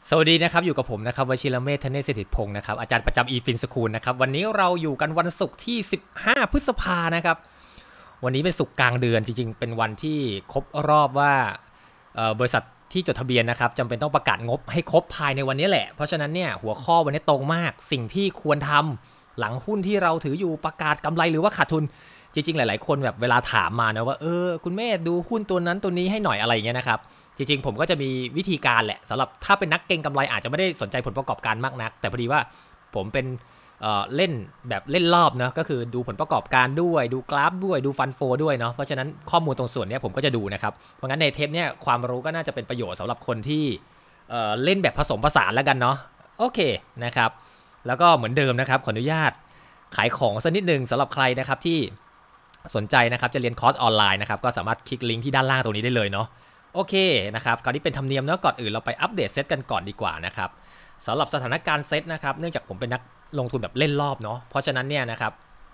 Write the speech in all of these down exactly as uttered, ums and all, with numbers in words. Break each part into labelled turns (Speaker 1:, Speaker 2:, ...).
Speaker 1: สวัสดีนะครับอยู่กับผมนะครับวชิรเมธ ธเนศ เศรษฐิพงศ์นะครับอาจารย์ประจำ อี ฟิน School นะครับวันนี้เราอยู่กันวันศุกร์ที่สิบห้าพฤษภานะครับวันนี้เป็นศุกร์กลางเดือนจริงๆเป็นวันที่ครบรอบว่าบริษัทที่จดทะเบียนนะครับจำเป็นต้องประกาศงบให้ครบภายในวันนี้แหละเพราะฉะนั้นเนี่ยหัวข้อวันนี้ตรงมากสิ่งที่ควรทำหลังหุ้นที่เราถืออยู่ประกาศกำไรหรือว่าขาดทุนจริงๆหลายๆคนแบบเวลาถามมานะว่าเออคุณเมธดูหุ้นตัวนั้นตัวนี้ให้หน่อยอะไรอย่างเงี้ยนะครับจริงๆผมก็จะมีวิธีการแหละสำหรับถ้าเป็นนักเก็งกำไรอาจจะไม่ได้สนใจผลประกอบการมากนักแต่พอดีว่าผมเป็นเอ่อเล่นแบบเล่นรอบเนาะก็คือดูผลประกอบการด้วยดูกราฟด้วยดูฟันโฟด้วยเนาะเพราะฉะนั้นข้อมูลตรงส่วนนี้ผมก็จะดูนะครับเพราะงั้นในเทปเนี้ยความรู้ก็น่าจะเป็นประโยชน์สำหรับคนที่เอ่อเล่นแบบผสมผสานแล้วกันเนาะโอเคนะครับแล้วก็เหมือนเดิมนะครับขออนุญาตขายของสักนิดนึงสำหรับใครนะครับที่สนใจนะครับจะเรียนคอร์สออนไลน์นะครับก็สามารถคลิกลิงก์ที่ด้านล่างตรงนี้ได้เลยเนาะโอเคนะครับก่อนที่เป็นธรรมเนียมเนาะก่อนอื่นเราไปอัปเดตเซตกันก่อนดีกว่านะครับสำหรับสถานการณ์เซตนะครับเนื่องจากผมเป็นนักลงทุนแบบเล่นรอบเนาะเพราะฉะนั้นเนี่ยนะครับ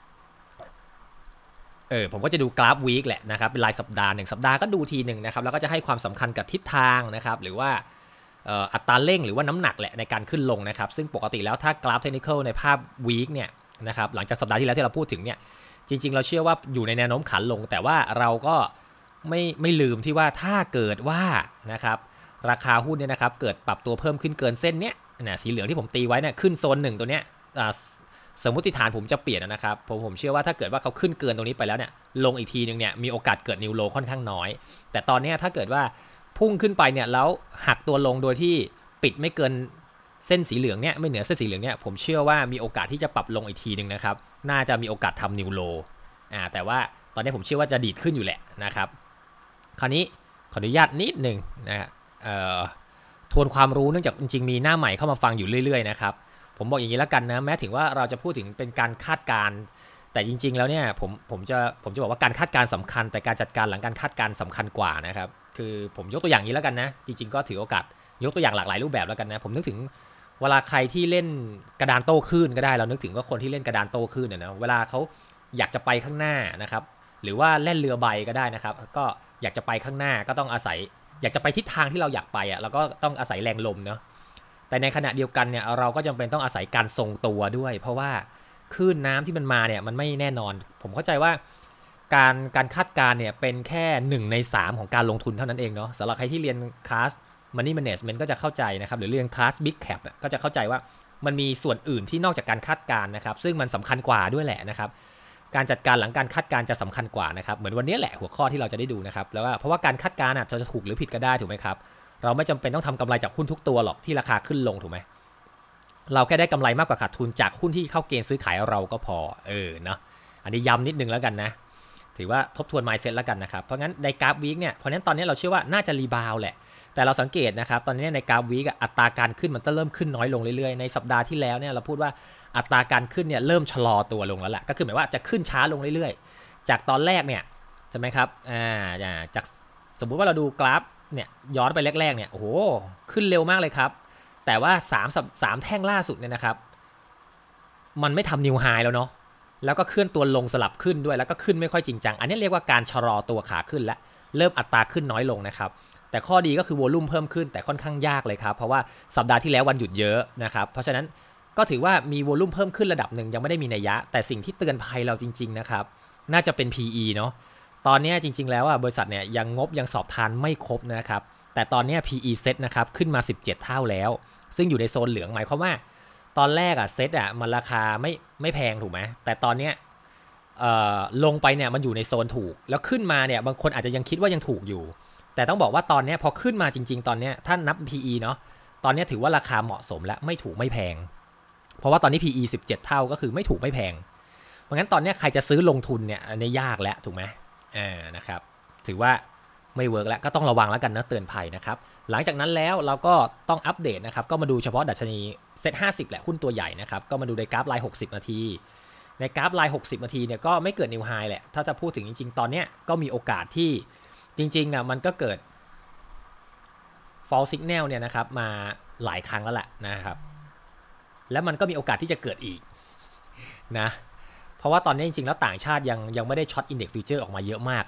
Speaker 1: เออผมก็จะดูกราฟวีคแหละนะครับเป็นรายสัปดาห์หนึ่งสัปดาห์ก็ดูทีหนึ่งนะครับแล้วก็จะให้ความสำคัญกับทิศทางนะครับหรือว่าอัตราเร่งหรือว่าน้ำหนักแหละในการขึ้นลงนะครับซึ่งปกติแล้วถ้ากราฟเทคนิคอลในภาพวีคเนี่ยนะครับหลังจากสัปดาห์ที่แล้วที่เราพูดถึงเนี่ยจริงๆเราเชื่อว่าอยู่ในแนวโน้มขาลงแต่ว่าเราก็ไม่ไม่ลืมที่ว่าถ้าเกิดว่านะครับราคาหุ้นเนี่ยนะครับเกิดปรับตัวเพิ่มขึ้นเกินเส้นเนี้ยนะสีเหลืองที่ผมตีไว้เนี่ยขึ้นโซนหนึ่งตัวเนี้ยสมมติฐานผมจะเปลี่ยนนะครับผมผมเชื่อว่าถ้าเกิดว่าเขาขึ้นเกินตรงนี้ไปแล้วเนี่ยลงอีกทีนึงเนี่ยมีโอกาสเกิดนิวโลค่อนข้างน้อยแต่ตอนนี้ถ้าเกิดว่าพุ่งขึ้นไปเนี่ยแล้วหักตัวลงโดยที่ปิดไม่เกินเส้นสีเหลืองเนี่ยไม่เหนือเส้นสีเหลืองเนี่ยผมเชื่อว่ามีโอกาสที่จะปรับลงอีกทีนึงนะครับน่าจะมีโอกาสทำนิวโลอ่าแต่ว่าตอนนี้ผมเชื่อว่าจะดีดขึ้นอยู่แหละนะครับคราวนี้ขออนุญาตนิดหนึ่งนะฮะทวนความรู้เนื่องจากจริงๆมีหน้าใหม่เข้ามาฟังอยู่เรื่อยๆนะครับผมบอกอย่างนี้แล้วกันนะแม้ถึงว่าเราจะพูดถึงเป็นการคาดการณ์แต่จริงๆแล้วเนี่ยผมผมจะผมจะบอกว่าการคาดการณ์สำคัญแต่การจัดการหลังการคาดการณ์สำคัญกว่านะครับคือผมยกตัวอย่างนี้แล้วกันนะจริงๆก็ถือโอกาสยกตัวอย่างหลากหลายรูปแบบแล้วกันนะผมนึกถึงเวลาใครที่เล่นกระดานโต้คลื่นก็ได้เรานึกถึงว่าคนที่เล่นกระดานโต้คลื่นเนี่ยนะเวลาเขาอยากจะไปข้างหน้านะครับหรือว่าเล่นเรือใบก็ได้นะครับก็อยากจะไปข้างหน้าก็ต้องอาศัยอยากจะไปทิศทางที่เราอยากไปอ่ะเราก็ต้องอาศัยแรงลมเนาะแต่ในขณะเดียวกันเนี่ยเราก็จำเป็นต้องอาศัยการทรงตัวด้วยเพราะว่าคลื่นน้ำที่มันมาเนี่ยมันไม่แน่นอนผมเข้าใจว่าการการคาดการณ์เนี่ยเป็นแค่หนึ่งในสามของการลงทุนเท่านั้นเองเนาะสำหรับใครที่เรียนคลาส Money Management ก็จะเข้าใจนะครับหรือเรียนคลาส Big Cap ก็จะเข้าใจว่ามันมีส่วนอื่นที่นอกจากการคาดการณ์นะครับซึ่งมันสำคัญกว่าด้วยแหละนะครับการจัดการหลังการคาดการณ์จะสำคัญกว่านะครับเหมือนวันนี้แหละหัวข้อที่เราจะได้ดูนะครับแล้วว่าเพราะว่าการคาดการณ์จะถูกหรือผิดก็ได้ถูกไหมครับเราไม่จำเป็นต้องทำกำไรจากหุ้นทุกตัวหรอกที่ราคาขึ้นลงถูกไหมเราแค่ได้กำไรมากกว่าขาดทุนจากหุ้นที่เข้าเกณฑ์ซื้อขายเราก็พอเออเนาะอันนี้ย้ำนิดนึงแล้วกันนะถือว่าทบทวน mindset แล้วกันนะครับเพราะงั้นในกราฟวีคเนี่ยเพราะนั้นตอนนี้เราเชื่อว่าน่าจะรีบาวแหละแต่เราสังเกตนะครับตอนนี้ในกราฟวีคอัตราการขึ้นมันก็เริ่มขึ้นน้อยลงเรื่อยๆในสัปดาห์ที่แล้วเนี่ยเราพูดว่าอัตราการขึ้นเนี่ยเริ่มชะลอตัวลงแล้วแหละก็คือหมายว่าจะขึ้นช้าลงเรื่อยๆจากตอนแรกเนี่ยใช่ไหมครับอ่าจากสมมุติว่าเราดูกราฟเนี่ยย้อนไปแรกๆเนี่ยโอ้โหขึ้นเร็วมากเลยครับแต่ว่าสาม สามแท่งล่าสุดเนี่ยนะครับมันไม่ทำนิวไฮแล้วเนาะแล้วก็เคลื่อนตัวลงสลับขึ้นด้วยแล้วก็ขึ้นไม่ค่อยจริงจังอันนี้เรียกว่าการชะลอตัวขาขึ้นและเริ่มอัตราขึ้นน้อยลงนะครับแต่ข้อดีก็คือวอลุ่มเพิ่มขึ้นแต่ค่อนข้างยากเลยครับเพราะว่าสัปดาห์ที่แล้ววันหยุดเยอะนะครับเพราะฉะนั้นก็ถือว่ามีวอลุ่มเพิ่มขึ้นระดับหนึ่งยังไม่ได้มีนัยยะแต่สิ่งที่เตือนภัยเราจริงๆนะครับน่าจะเป็น พี อี เนาะตอนนี้จริงๆแล้วอ่ะบริษัทเนี่ยยังงบยังสอบทานไม่ครบนะครับแต่ตอนนี้ พี อี เซตนะครับขึ้นมาสิบเจ็ดเท่าแล้วซึ่งอยู่ในโซนเหลืองหมายความว่าตอนแรกอ่ะเซตอ่ะมันราคาไม่ไม่แพงถูกไหมแต่ตอนเนี้ยเอ่อลงไปเนี่ยมันอยู่ในโซนถูกแล้วขึ้นมาเนี่ยบางคนอาจจะยังคิดว่ายังถูกอยู่แต่ต้องบอกว่าตอนนี้พอขึ้นมาจริงๆตอนนี้ถ้านับ พี อี เนาะตอนนี้ถือว่าราคาเหมาะสมและไม่ถูกไม่แพงเพราะว่าตอนนี้ พี อี สิบเจ็ดเท่าก็คือไม่ถูกไม่แพงเพราะงั้นตอนนี้ใครจะซื้อลงทุนเนี่ยอันนี้ยากแล้วถูกไหมอ่านะครับถือว่าไม่เวิร์กแล้วก็ต้องระวังแล้วกันนะเตือนภัยนะครับหลังจากนั้นแล้วเราก็ต้องอัปเดตนะครับก็มาดูเฉพาะดัชนีเซ็ตห้าสิบแหละหุ้นตัวใหญ่นะครับก็มาดูในกราฟรายหกสิบนาทีในกราฟรายหกสิบนาทีเนี่ยก็ไม่เกิดนิวไฮแหละถ้าจะพูดถึงจริงๆตอนนี้ก็มีโอกาสที่จริงๆอ่ะมันก็เกิด false signal เนี่ยนะครับมาหลายครั้งแล้วแหละนะครับแล้วมันก็มีโอกาสที่จะเกิดอีกนะเพราะว่าตอนนี้จริงๆแล้วต่างชาติยังยังไม่ได้ช็อตอินเด็กซ์ฟิวเจอร์ออกมาเยอะมากอ่ะ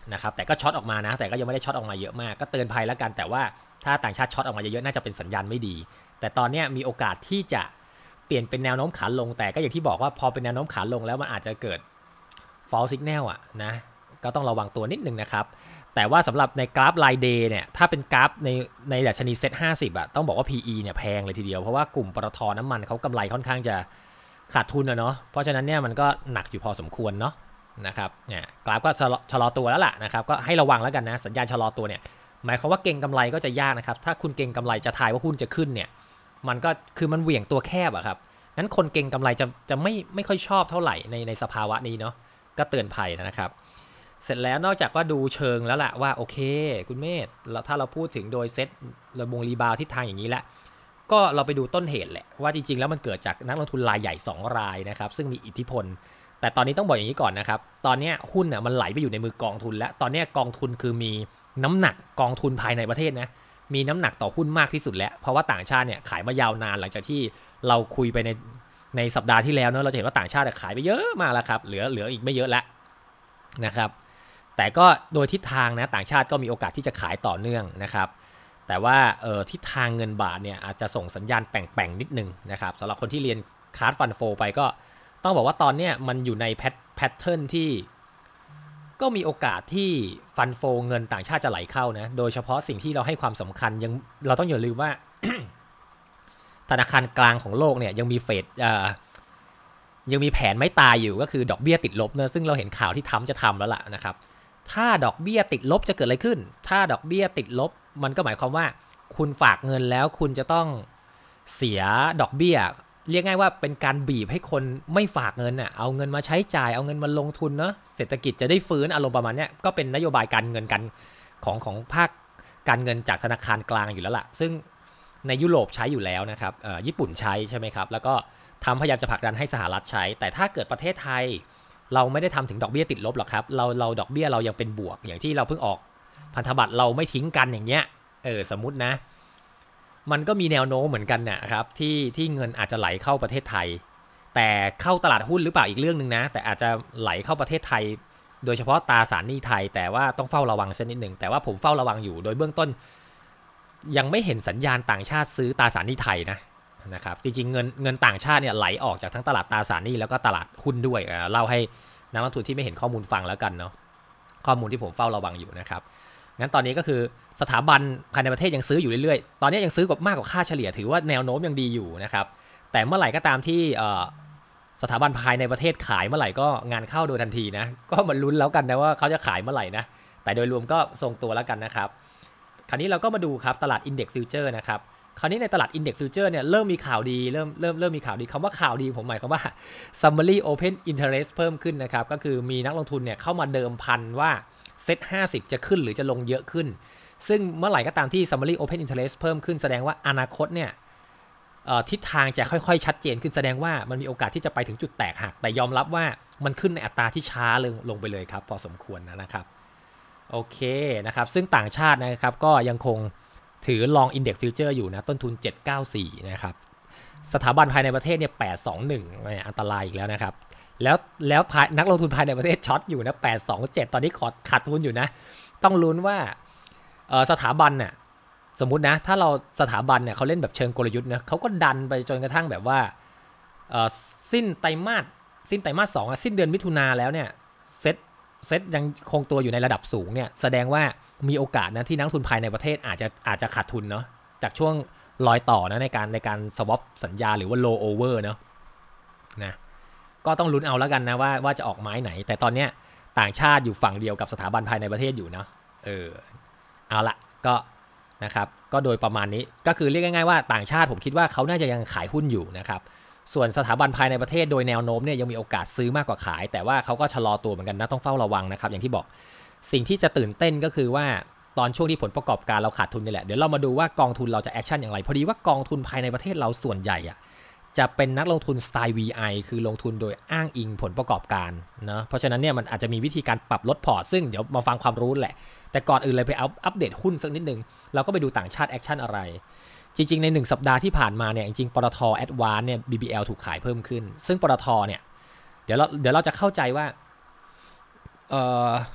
Speaker 1: นะครับแต่ก็ช็อตออกมานะแต่ก็ยังไม่ได้ช็อตออกมาเยอะมากก็เตือนภัยแล้วกันแต่ว่าถ้าต่างชาติช็อตออกมาเยอะๆน่าจะเป็นสัญญาณไม่ดีแต่ตอนนี้มีโอกาสที่จะเปลี่ยนเป็นแนวโน้มขาลงแต่ก็อย่างที่บอกว่าพอเป็นแนวโน้มขาลงแล้วมันอาจจะเกิด false signal อ่ะนะก็ต้องระวังตัวนิดนึงนะครับแต่ว่าสำหรับในกราฟรายเดย์เนี่ยถ้าเป็นกราฟในในดัชนีเซ็ตห้าสิบอ่ะต้องบอกว่า พี อี เนี่ยแพงเลยทีเดียวเพราะว่ากลุ่มปตท.น้ำมันเขากำไรค่อนข้างจะขาดทุนนะเนาะเพราะฉะนั้นเนี่ยมันก็หนักอยู่พอสมควรเนาะนะครับเนี่ยกราฟก็ชะลอตัวแล้วล่ะนะครับก็ให้ระวังแล้วกันนะสัญญาณชะลอตัวเนี่ยหมายความว่าเก็งกำไรก็จะยากนะครับถ้าคุณเก็งกำไรจะทายว่าหุ้นจะขึ้นเนี่ยมันก็คือมันเหวี่ยงตัวแคบอะครับงั้นคนเก็งกำไรจะจะไม่ไม่ค่อยชอบเท่าไหร่ในในสภาวะนี้เนาะก็เตือนภัยนะครับเสร็จแล้วนอกจากว่าดูเชิงแล้วล่ะว่าโอเคคุณเมธแล้วถ้าเราพูดถึงโดยเซตระบงรีบาวทิศทางอย่างนี้แหละก็เราไปดูต้นเหตุแหละว่าจริงๆแล้วมันเกิดจากนักลงทุนรายใหญ่สองรายนะครับซึ่งมีอิทธิพลแต่ตอนนี้ต้องบอกอย่างนี้ก่อนนะครับตอนนี้หุ้นน่ะมันไหลไปอยู่ในมือกองทุนแล้วตอนนี้กองทุนคือมีน้ำหนักกองทุนภายในประเทศนะมีน้ำหนักต่อหุ้นมากที่สุดแล้วเพราะว่าต่างชาติเนี่ยขายมายาวนานหลังจากที่เราคุยไปในในสัปดาห์ที่แล้วเนอะเราจะเห็นว่าต่างชาติขายไปเยอะมากแล้วครับเหลือเหลืออีกไม่เยอะแล้วนะครับแต่ก็โดยทิศทางนะต่างชาติก็มีโอกาสที่จะขายต่อเนื่องนะครับแต่ว่าเออทิศทางเงินบาทเนี่ยอาจจะส่งสัญญาณแป่งๆนิดนึงนะครับสำหรับคนที่เรียนคาร์ดฟันโฟไปก็ต้องบอกว่าตอนนี้มันอยู่ในแพทแพทเทิร์นที่ก็มีโอกาสที่ฟันโฟเงินต่างชาติจะไหลเข้านะโดยเฉพาะสิ่งที่เราให้ความสำคัญยังเราต้องอย่าลืมว่า ธนาคารกลางของโลกเนี่ยยังมีเฟดยังมีแผนไม่ตายอยู่ก็คือดอกเบี้ยติดลบเนอะซึ่งเราเห็นข่าวที่ทำจะทำแล้วล่ะนะครับถ้าดอกเบี้ยติดลบจะเกิดอะไรขึ้นถ้าดอกเบี้ยติดลบมันก็หมายความว่าคุณฝากเงินแล้วคุณจะต้องเสียดอกเบี้ยเรียกง่ายว่าเป็นการบีบให้คนไม่ฝากเงินน่ะเอาเงินมาใช้จ่ายเอาเงินมาลงทุนเนาะเศรษฐกิจจะได้ฟื้นอารมณ์ประมาณนี้ก็เป็นนโยบายการเงินกันของของภาคการเงินจากธนาคารกลางอยู่แล้วล่ะซึ่งในยุโรปใช้อยู่แล้วนะครับญี่ปุ่นใช้ใช่ไหมครับแล้วก็ทำพยายามจะผลักดันให้สหรัฐใช้แต่ถ้าเกิดประเทศไทยเราไม่ได้ทำถึงดอกเบี้ยติดลบหรอกครับเราเราดอกเบี้ยเรายังเป็นบวกอย่างที่เราเพิ่งออกพันธบัตรเราไม่ทิ้งกันอย่างเงี้ยเออสมมุตินะมันก็มีแนวโน้มเหมือนกันนะครับที่ที่เงินอาจจะไหลเข้าประเทศไทยแต่เข้าตลาดหุ้นหรือเปล่าอีกเรื่องนึงนะแต่อาจจะไหลเข้าประเทศไทยโดยเฉพาะตราสารหนี้ไทยแต่ว่าต้องเฝ้าระวังสักนิดนึงแต่ว่าผมเฝ้าระวังอยู่โดยเบื้องต้นยังไม่เห็นสัญญาณต่างชาติซื้อตราสารหนี้ไทยนะนะครับจริงๆเงินเงินต่างชาติเนี่ยไหลออกจากทั้งตลาดตราสารหนี้แล้วก็ตลาดหุ้นด้วยเล่าให้นักลงทุนที่ไม่เห็นข้อมูลฟังแล้วกันเนาะข้อมูลที่ผมเฝ้าระวังอยู่นะครับงั้นตอนนี้ก็คือสถาบันภายในประเทศยังซื้ออยู่เรื่อยๆตอนนี้ยังซื้อกว่ามากกว่าค่าเฉลี่ยถือว่าแนวโน้มยังดีอยู่นะครับแต่เมื่อไหร่ก็ตามที่สถาบันภายในประเทศขายเมื่อไหร่ก็งานเข้าโดยทันทีนะก็มาลุ้นแล้วกันนะว่าเขาจะขายเมื่อไหร่นะแต่โดยรวมก็ทรงตัวแล้วกันนะครับคราวนี้เราก็มาดูครับตลาด Index Future นะครับคราวนี้ในตลาด Index Future เนี่ยเริ่มมีข่าวดีเริ่มเริ่มเริ่มมีข่าวดีคำว่าข่าวดีผมหมายความว่า Summary Open Interest เพิ่มขึ้นนะครับก็คือมีนักลงทุนเนี่ยเข้ามาเดิมพันว่าเซ็ตห้าสิบจะขึ้นหรือจะลงเยอะขึ้นซึ่งเมื่อไหร่ก็ตามที่ Summary Open Interest เพิ่มขึ้นแสดงว่าอนาคตเนี่ยทิศทางจะค่อยๆชัดเจนขึ้นแสดงว่ามันมีโอกาสที่จะไปถึงจุดแตกหักแต่ยอมรับว่ามันขึ้นในอัตราที่ช้าลงลงไปเลยครับพอสมควรนะครับโอเคนะครับซึ่งต่างชาตินะครับก็ยังคงถือ Long Index Future อยู่นะต้นทุนเจ็ดร้อยเก้าสิบสี่นะครับสถาบันภายในประเทศเนี่ยแปดร้อยยี่สิบเอ็ดอันตรายอีกแล้วนะครับแล้วแล้วนักลงทุนภายในประเทศช็อตอยู่นะแปดร้อยยี่สิบเจ็ดตอนนี้ขอขาดทุนอยู่นะต้องลุ้นว่าสถาบันน่ะสมมุตินะถ้าเราสถาบันเนี่ยเขาเล่นแบบเชิงกลยุทธ์นะเขาก็ดันไปจนกระทั่งแบบว่าสิ้นไตรมาสสิ้นไตรมาสสองสิ้นเดือนมิถุนาแล้วเนี่ยเซ็ตเซ็ตยังคงตัวอยู่ในระดับสูงเนี่ยแสดงว่ามีโอกาสนะที่นักทุนภายในประเทศอาจจะอาจจะขาดทุนเนาะจากช่วงรอยต่อนะในการในการสวอปสัญญาหรือว่า roll over เนาะนะก็ต้องลุ้นเอาแล้วกันนะว่าว่าจะออกไม้ไหนแต่ตอนเนี้ยต่างชาติอยู่ฝั่งเดียวกับสถาบันภายในประเทศอยู่เนาะเออเอาละก็นะครับก็โดยประมาณนี้ก็คือเรียกง่ายๆว่าต่างชาติผมคิดว่าเขาน่าจะยังขายหุ้นอยู่นะครับส่วนสถาบันภายในประเทศโดยแนวโน้มเนี่ยยังมีโอกาสซื้อมากกว่าขายแต่ว่าเขาก็ชะลอตัวเหมือนกันนะต้องเฝ้าระวังนะครับอย่างที่บอกสิ่งที่จะตื่นเต้นก็คือว่าตอนช่วงที่ผลประกอบการเราขาดทุนนี่แหละเดี๋ยวเรามาดูว่ากองทุนเราจะแอคชั่นอย่างไรพอดีว่ากองทุนภายในประเทศเราส่วนใหญ่อะจะเป็นนักลงทุนสไตล์ วี ไอ คือลงทุนโดยอ้างอิงผลประกอบการนะเพราะฉะนั้นเนี่ยมันอาจจะมีวิธีการปรับลดพอร์ตซึ่งเดี๋ยวมาฟังความรู้แหละแต่ก่อนอื่นเลยไปเอาอัปเดตหุ้นสักนิดนึงเราก็ไปดูต่างชาติแอคชั่นอะไรจริงๆในหนึ่งสัปดาห์ที่ผ่านมาเนี่ยจริงๆปตท. Advance เนี่ย บี บี แอล ถูกขายเพิ่มขึ้นซึ่งปตท. เนี่ยเดี๋ยวเราเดี๋ยวเราจะเข้าใจว่าเอ่อ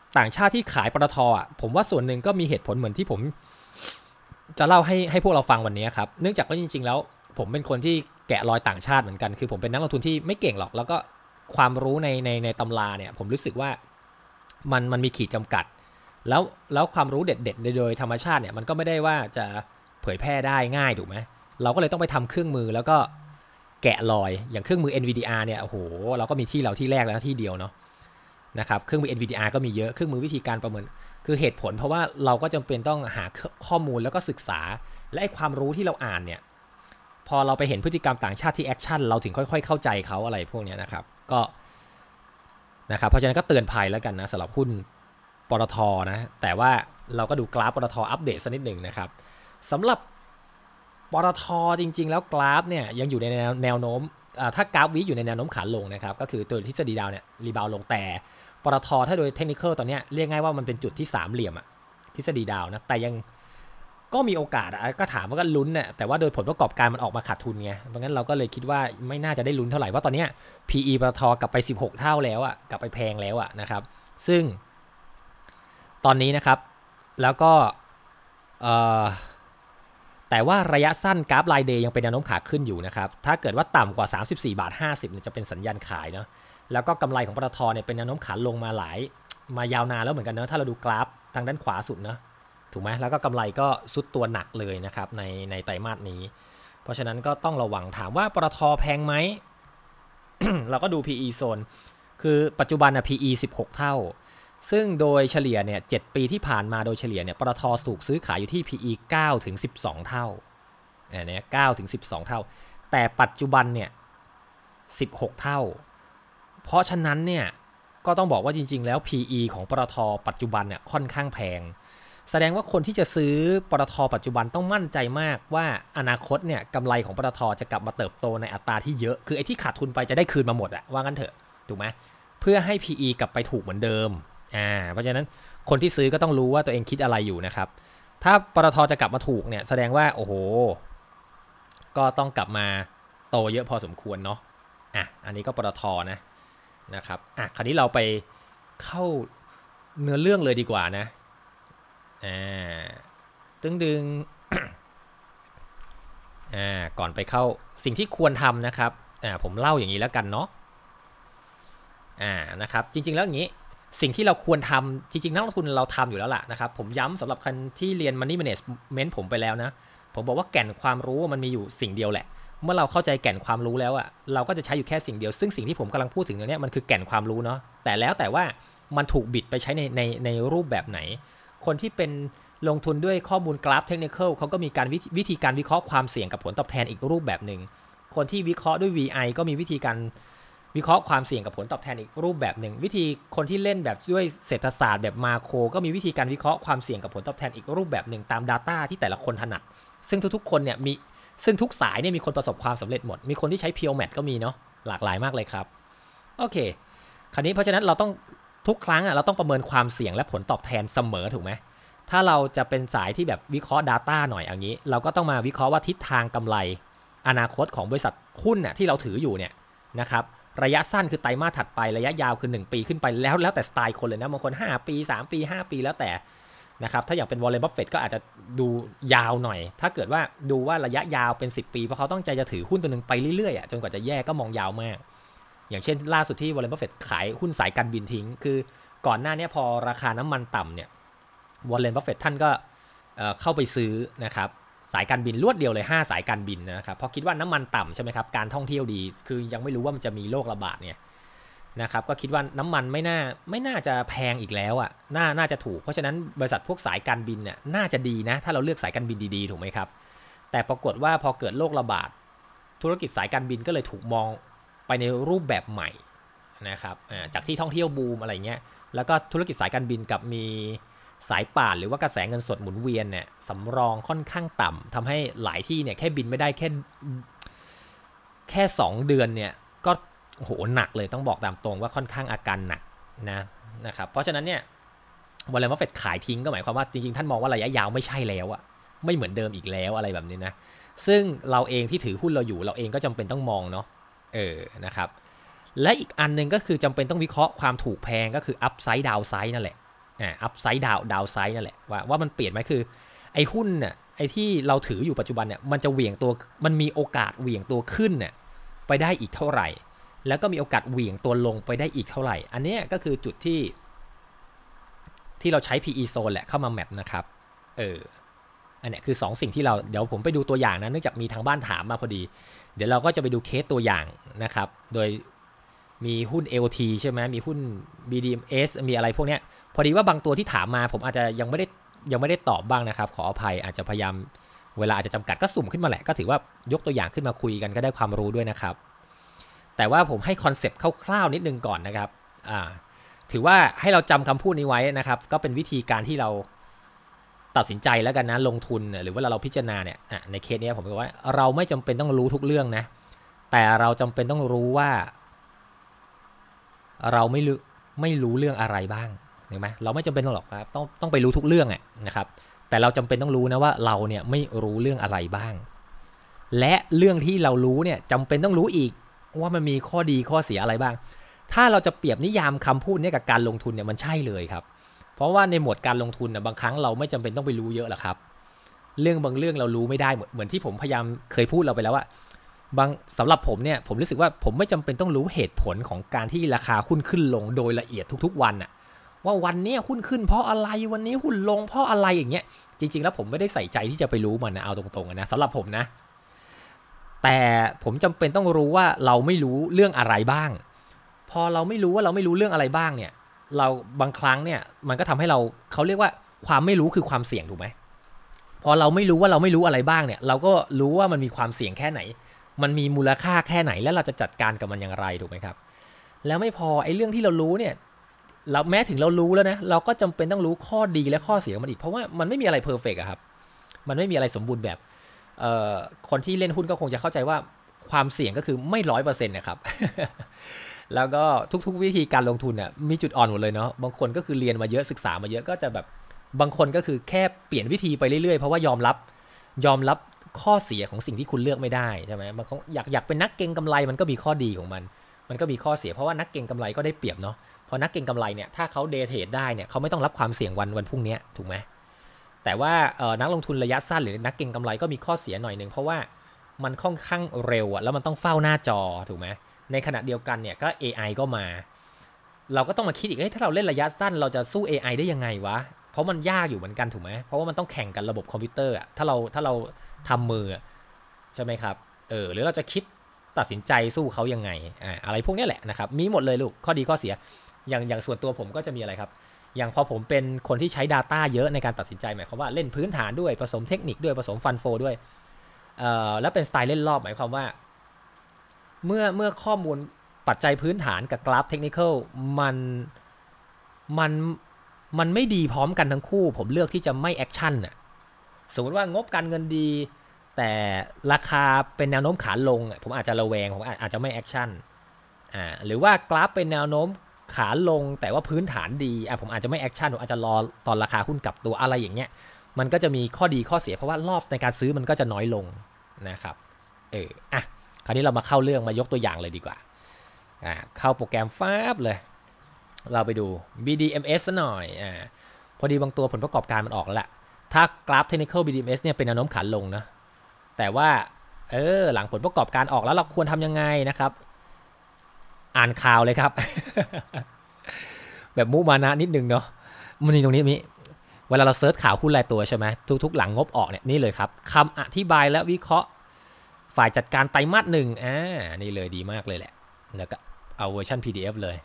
Speaker 1: ต่างชาติที่ขายปตท.อ่ะผมว่าส่วนหนึ่งก็มีเหตุผลเหมือนที่ผมจะเล่าให้ให้พวกเราฟังวันนี้ครับเนื่องจากว่าจริงๆแล้วผมเป็นคนที่แกะรอยต่างชาติเหมือนกันคือผมเป็นนักลงทุนที่ไม่เก่งหรอกแล้วก็ความรู้ในในในตำราเนี่ยผมรู้สึกว่ามันมันมีขีดจำกัดแล้วแล้วความรู้เด็ดๆโดยธรรมชาติเนี่ยมันก็ไม่ได้ว่าจะเผยแพร่ได้ง่ายถูกไหมเราก็เลยต้องไปทำเครื่องมือแล้วก็แกะรอยอย่างเครื่องมือ เอ็น วี ดี อาร์ เนี่ยโอ้โหเราก็มีที่เราที่แรกแล้วที่เดียวเนาะนะครับเครื่องมือ เอ็น วี ดี อาร์ ก็มีเยอะเครื่องมือวิธีการประเมินคือเหตุผลเพราะว่าเราก็จำเป็นต้องหาข้อมูลแล้วก็ศึกษาและไอ้ความรู้ที่เราอ่านเนี่ยพอเราไปเห็นพฤติกรรมต่างชาติที่แอคชั่นเราถึงค่อยๆเข้าใจเขาอะไรพวกนี้นะครับก็นะครับเพราะฉะนั้นก็เตือนภัยแล้วกันนะสำหรับหุ้นปตท.นะแต่ว่าเราก็ดูกราฟปตท.อัปเดตสักนิดหนึ่งนะครับสำหรับปตท.จริงๆแล้วกราฟเนี่ยยังอยู่ในแนวแนวโน้มถ้ากราฟวิอยู่ในแนวโน้มขาลงนะครับก็คือตัวทฤษฎีดาวเนี่ยรีบาวลงแต่ปตท.ถ้าโดยเทคนิคตอนนี้เรียกง่ายว่ามันเป็นจุดที่สามเหลี่ยมอะทฤษฎีดาวนะแต่ยังก็มีโอกาสก็ถามว่าก็ลุ้นเนี่ยแต่ว่าโดยผลประกอบการมันออกมาขาดทุนไงเพราะงั้นเราก็เลยคิดว่าไม่น่าจะได้ลุ้นเท่าไหร่เพราะตอนนี้ พี อี ปตท.กลับไปสิบหกเท่าแล้วอะกลับไปแพงแล้วอะนะครับซึ่งตอนนี้นะครับแล้วก็แต่ว่าระยะสั้นกราฟรายเดย์ยังเป็นแนวโน้มขาขึ้นอยู่นะครับถ้าเกิดว่าต่ำกว่าสามสิบสี่บาทห้าสิบเนี่ยจะเป็นสัญญาณขายเนาะแล้วก็กำไรของปตท.เนี่ยเป็นแนวโน้มขาลงมาหลายมายาวนานแล้วเหมือนกันเนาะถ้าเราดูกราฟทางด้านขวาสุดเนาะถูกไหมแล้วก็กำไรก็ซุดตัวหนักเลยนะครับในในไตรมาสนี้เพราะฉะนั้นก็ต้องระวังถามว่าปตท.แพงไหม เราก็ดู พี อี โซนคือปัจจุบันนะ พี อี สิบหกเท่าซึ่งโดยเฉลี่ยเนี่ยเจ็ดปีที่ผ่านมาโดยเฉลี่ยเนี่ยปตท.ถูกซื้อขายอยู่ที่ พี อี เก้าถึงสิบสองเท่าเนี่ยเก้าถึงสิบสองเท่าแต่ปัจจุบันเนี่ยสิบหกเท่าเพราะฉะนั้นเนี่ยก็ต้องบอกว่าจริงๆแล้ว พี อี ของปตท.ปัจจุบันเนี่ยค่อนข้างแพงแสดงว่าคนที่จะซื้อปตท.ปัจจุบันต้องมั่นใจมากว่าอนาคตเนี่ยกำไรของปตท.จะกลับมาเติบโตในอัตราที่เยอะคือไอ้ที่ขาดทุนไปจะได้คืนมาหมดอะว่างั้นเถอะถูกไหมเพื่อให้ พี อี กลับไปถูกเหมือนเดิมอ่าเพราะฉะนั้นคนที่ซื้อก็ต้องรู้ว่าตัวเองคิดอะไรอยู่นะครับถ้าปตท.จะกลับมาถูกเนี่ยแสดงว่าโอ้โหก็ต้องกลับมาโตเยอะพอสมควรเนาะอ่ะอันนี้ก็ปตท.นะนะครับอ่ะคราวนี้เราไปเข้าเนื้อเรื่องเลยดีกว่านะอ่าตึงดึง อ่าก่อนไปเข้าสิ่งที่ควรทำนะครับอ่าผมเล่าอย่างนี้แล้วกันเนาะอ่านะครับจริงๆแล้วอย่างนี้สิ่งที่เราควรทำจริงๆนักลงทุนเราทำอยู่แล้วล่ะนะครับผมย้ำสำหรับคนที่เรียน Money Management ผมไปแล้วนะผมบอกว่าแก่นความรู้มันมีอยู่สิ่งเดียวแหละเมื่อเราเข้าใจแก่นความรู้แล้วอะเราก็จะใช้อยู่แค่สิ่งเดียวซึ่งสิ่งที่ผมกำลังพูดถึงเนี่ยมันคือแก่นความรู้เนาะแต่แล้วแต่ว่ามันถูกบิดไปใช้ในในในรูปแบบไหนคนที่เป็นลงทุนด้วยข้อมูลกราฟเทคนิคเขาก็มีการวิธีการวิเคราะห์ความเสี่ยงกับผลตอบแทนอีกรูปแบบหนึ่งคนที่วิเคราะห์ด้วย วี ไอ ก็มีวิธีการวิเคราะห์ความเสี่ยงกับผลตอบแทนอีกรูปแบบหนึ่งวิธีคนที่เล่นแบบด้วยเศรษฐศาสตร์แบบมาโครก็มีวิธีการวิเคราะห์ความเสี่ยงกับผลตอบแทนอีกรูปแบบหนึ่งตาม Data ที่แต่ละคนถนัดซึ่งทุกๆคนเนี่ยมีซึ่งทุกสายเนี่ยมีคนประสบความสำเร็จหมดมีคนที่ใช้ Pure Math ก็มีเนาะหลากหลายมากเลยครับโอเคคราวนี้เพราะฉะนั้นเราต้องทุกครั้งอ่ะเราต้องประเมินความเสี่ยงและผลตอบแทนเสมอถูกไหมถ้าเราจะเป็นสายที่แบบวิเคราะห์ Data หน่อยอย่างนี้เราก็ต้องมาวิเคราะห์ว่าทิศทางกำไรอนาคตของบริษัทหุ้นน่ะที่เราถืออยู่เนี่ยนะครับระยะสั้นคือไตรมาสถัดไประยะยาวคือหนึ่งปีขึ้นไปแล้วแล้วแต่สไตล์คนเลยนะบางคนห้าปีสามปีห้าปีแล้วแต่นะครับถ้าอย่างเป็นวอร์เรน บัฟเฟตต์ก็อาจจะดูยาวหน่อยถ้าเกิดว่าดูว่าระยะยาวเป็นสิบปีเพราะเขาต้องใจจะถือหุ้นตัวนึงไปเรื่อยๆจนกว่าจะแย่ก็มองยาวมากอย่างเช่นล่าสุดที่วอร์เรน บัฟเฟตต์ขายหุ้นสายการบินทิ้งคือก่อนหน้านี้พอราคาน้ำมันต่ำเนี่ยวอร์เรน บัฟเฟตต์ท่านก็เข้าไปซื้อนะครับสายการบินรวดเดียวเลยห้าสายการบินนะครับเพราะคิดว่าน้ำมันต่ำใช่ไหมครับการท่องเที่ยวดีคือยังไม่รู้ว่ามันจะมีโรคระบาดเนี่ยนะครับก็คิดว่าน้ำมันไม่น่าไม่น่าจะแพงอีกแล้วอ่ะน่าน่าจะถูกเพราะฉะนั้นบริษัทพวกสายการบินเนี่ยน่าจะดีนะถ้าเราเลือกสายการบินดีๆถูกไหมครับแต่ปรากฏว่าพอเกิดโรคระบาดธุรกิจสายการบินก็เลยถูกมองไปในรูปแบบใหม่นะครับจากที่ท่องเที่ยวบูมอะไรเงี้ยแล้วก็ธุรกิจสายการบินกับมีสายป่านหรือว่ากระแสเงินสดหมุนเวียนเนี่ยสำรองค่อนข้างต่ำทำให้หลายที่เนี่ยแค่บินไม่ได้แค่แค่สองเดือนเนี่ยก็โหหนักเลยต้องบอกตามตรงว่าค่อนข้างอาการหนักนะนะครับเพราะฉะนั้นเนี่ยวอร์เรน บัฟเฟตต์ขายทิ้งก็หมายความว่าจริงๆท่านมองว่าระยะยาวไม่ใช่แล้วอะไม่เหมือนเดิมอีกแล้วอะไรแบบนี้นะซึ่งเราเองที่ถือหุ้นเราอยู่เราเองก็จำเป็นต้องมองเนาะเออนะครับและอีกอันนึงก็คือจำเป็นต้องวิเคราะห์ความถูกแพงก็คืออัพไซด์ดาวไซด์นั่นแหละอ่าอัพไซด์ดาวดาวไซด์นั่นแหละว่าว่ามันเปลี่ยนไหมคือไอ้หุ้นน่ะไอ้ที่เราถืออยู่ปัจจุบันเนี่ยมันจะเหวี่ยงตัวมันมีโอกาสเหวี่ยงตัวขึ้นเนี่ยไปได้อีกเท่าไหร่แล้วก็มีโอกาสเหวี่ยงตัวลงไปได้อีกเท่าไหร่อันนี้ก็คือจุดที่ที่เราใช้ พี อี Zone แหละเข้ามาแมปนะครับเอออันนี้คือสองสิ่งที่เราเดี๋ยวผมไปดูตัวอย่างนะเนื่องจากมีทางบ้านถามมาพอดีเดี๋ยวเราก็จะไปดูเคสตัวอย่างนะครับโดยมีหุ้น แอล ที ใช่ไหมมีหุ้น บี ดี เอ็ม เอส มีอะไรพวกนี้พอดีว่าบางตัวที่ถามมาผมอาจจะยังไม่ได้ยังไม่ได้ตอบบ้างนะครับขออภัยอาจจะพยายามเวลาอาจจะจำกัดก็สุ่มขึ้นมาแหละก็ถือว่ายกตัวอย่างขึ้นมาคุยกันก็ได้ความรู้ด้วยนะครับแต่ว่าผมให้คอนเซปต์คร่าวๆนิดนึงก่อนนะครับอ่าถือว่าให้เราจำคำพูดนี้ไว้นะครับก็เป็นวิธีการที่เราตัดสินใจแล้วกันนะลงทุนหรือว่าเราพิจารณาเนี่ยในเคสนี้ผมบอกว่าเราไม่จำเป็นต้องรู้ทุกเรื่องนะแต่เราจำเป็นต้องรู้ว่าเราไม่รู้ไม่รู้เรื่องอะไรบ้างเห็นไหมเราไม่จำเป็นต้องหรอกครับต้องต้องไปรู้ทุกเรื่องอ่ะนะครับแต่เราจำเป็นต้องรู้นะว่าเราเนี่ยไม่รู้เรื่องอะไรบ้างและเรื่องที่เรารู้เนี่ยจำเป็นต้องรู้อีกว่ามันมีข้อดีข้อเสียอะไรบ้างถ้าเราจะเปรียบนิยามคำพูดนี้กับการลงทุนเนี่ยมันใช่เลยครับเพราะว่าในหมวดการลงทุนนะบางครั้งเราไม่จำเป็นต้องไปรู้เยอะหรอกครับเรื่องบางเรื่องเรารู้ไม่ได้เหมือนที่ผมพยายามเคยพูดเราไปแล้วว่าบางสำหรับผมเนี่ยผมรู้สึกว่าผมไม่จำเป็นต้องรู้เหตุผลของการที่ราคาหุ้นขึ้นลงโดยละเอียดทุกๆวันน่ะว่าวันนี้หุ้นขึ้นเพราะอะไรวันนี้หุ้นลงเพราะอะไรอย่างเงี้ยจริงๆแล้วผมไม่ได้ใส่ใจที่จะไปรู้มันนะเอาตรงๆนะสำหรับผมนะแต่ผมจำเป็นต้องรู้ว่าเราไม่รู้เรื่องอะไรบ้างพอเราไม่รู้ว่าเราไม่รู้เรื่องอะไรบ้างเนี่ยเราบางครั้งเนี่ยมันก็ทำให้เราเขาเรียกว่าความไม่รู้คือความเสี่ยงถูกไหมพอเราไม่รู้ว่าเราไม่รู้อะไรบ้างเนี่ยเราก็รู้ว่ามันมีความเสี่ยงแค่ไหนมันมีมูลค่าแค่ไหนและเราจะจัดการกับมันอย่างไรถูกไหมครับแล้วไม่พอไอ้เรื่องที่เรารู้เนี่ยเราแม้ถึงเรารู้แล้วนะเราก็จำเป็นต้องรู้ข้อดีและข้อเสียของมันอีกเพราะว่ามันไม่มีอะไรเพอร์เฟกต์อะครับมันไม่มีอะไรสมบูรณ์แบบเอ่อคนที่เล่นหุ้นก็คงจะเข้าใจว่าความเสี่ยงก็คือไม่ร้อยเปอร์เซ็นต์นะครับ แล้วก็ทุกๆวิธีการลงทุนเนี่ยมีจุดอ่อนหมดเลยเนาะบางคนก็คือเรียนมาเยอะศึกษามาเยอะก็จะแบบบางคนก็คือแค่เปลี่ยนวิธีไปเรื่อยๆเพราะว่ายอมรับยอมรับข้อเสียของสิ่งที่คุณเลือกไม่ได้ใช่ไหมบางคนอยากอยากเป็นนักเก็งกำไรมันก็มีข้อดีของมันมันก็มีข้อเสียเพราะว่านักเก็งกำไรก็ได้เปรียบเนาะพอนักเก็งกำไรเนี่ยถ้าเขาเดย์เทรดได้เนี่ยเขาไม่ต้องรับความเสี่ยงวันวันพรุ่งนี้ถูกไหมแต่ว่าเอ่อนักลงทุนระยะสั้นหรือนักเก็งกำไรก็มีข้อเสียหน่อยนึงเพราะว่ามันค่อนข้างเร็วอะแล้วมันต้องเฝ้าหน้าจอถูกไหมในขณะเดียวกันเนี่ยก็ เอ ไอ ก็มาเราก็ต้องมาคิดอีกเฮ้ยถ้าเราเล่นระยะสั้นเราจะสู้ เอ ไอ ได้ยังไงวะเพราะมันยากอยู่เหมือนกันถูกไหมเพราะว่ามันต้องแข่งกันระบบคอมพิวเตอร์อะถ้าเราถ้าเราทำมือใช่ไหมครับเออหรือเราจะคิดตัดสินใจสู้เขายังไงอ่าอะไรพวกนี้แหละนะครับมีหมดเลยลูกข้อดีข้อเสียอย่างอย่างส่วนตัวผมก็จะมีอะไรครับอย่างพอผมเป็นคนที่ใช้ Data เยอะในการตัดสินใจหมายความว่าเล่นพื้นฐานด้วยผสมเทคนิคด้วยผสมฟันโฟด้วยเอ่อแล้วเป็นสไตล์เล่นรอบหมายความว่าเมื่อเมื่อข้อมูลปัจจัยพื้นฐานกับกราฟเทคนิคอลมันมันมันไม่ดีพร้อมกันทั้งคู่ผมเลือกที่จะไม่แอคชั่นน่ะสมมติว่างบการเงินดีแต่ราคาเป็นแนวโน้มขาลงผมอาจจะระแวงผมอาจจะไม่แอคชั่นอ่าหรือว่ากราฟเป็นแนวโน้มขาลงแต่ว่าพื้นฐานดีอ่ะผมอาจจะไม่แอคชั่นผมอาจจะรอตอนราคาหุ้นกลับตัวอะไรอย่างเงี้ยมันก็จะมีข้อดีข้อเสียเพราะว่ารอบในการซื้อมันก็จะน้อยลงนะครับเอออ่ะคราวนี้เรามาเข้าเรื่องมายกตัวอย่างเลยดีกว่าอ่าเข้าโปรแกรมฟ้าบเลยเราไปดู บี ดี เอ็ม เอส ซะหน่อยอ่าพอดีบางตัวผลประกอบการมันออกแล้วแหละถ้ากราฟ Technical บี ดี เอ็ม เอส เนี่ยเป็นแนวโน้มขาลงนะแต่ว่าเออหลังผลประกอบการออกแล้วเราควรทำยังไงนะครับอ่านข่าวเลยครับ แบบมุมานะนิดนึงเนาะมันมีตรงนี้มีเวลาเราเซิร์ชข่าวหุ้นรายตัวใช่ไหมทุกๆหลังงบออกเนี่ยนี่เลยครับคำอธิบายและวิเคราะห์ฝ่ายจัดการไตรมาสหนึ่งอ่านี่เลยดีมากเลยแหละแล้วก็เอาเวอร์ชัน พี ดี เอฟ เลย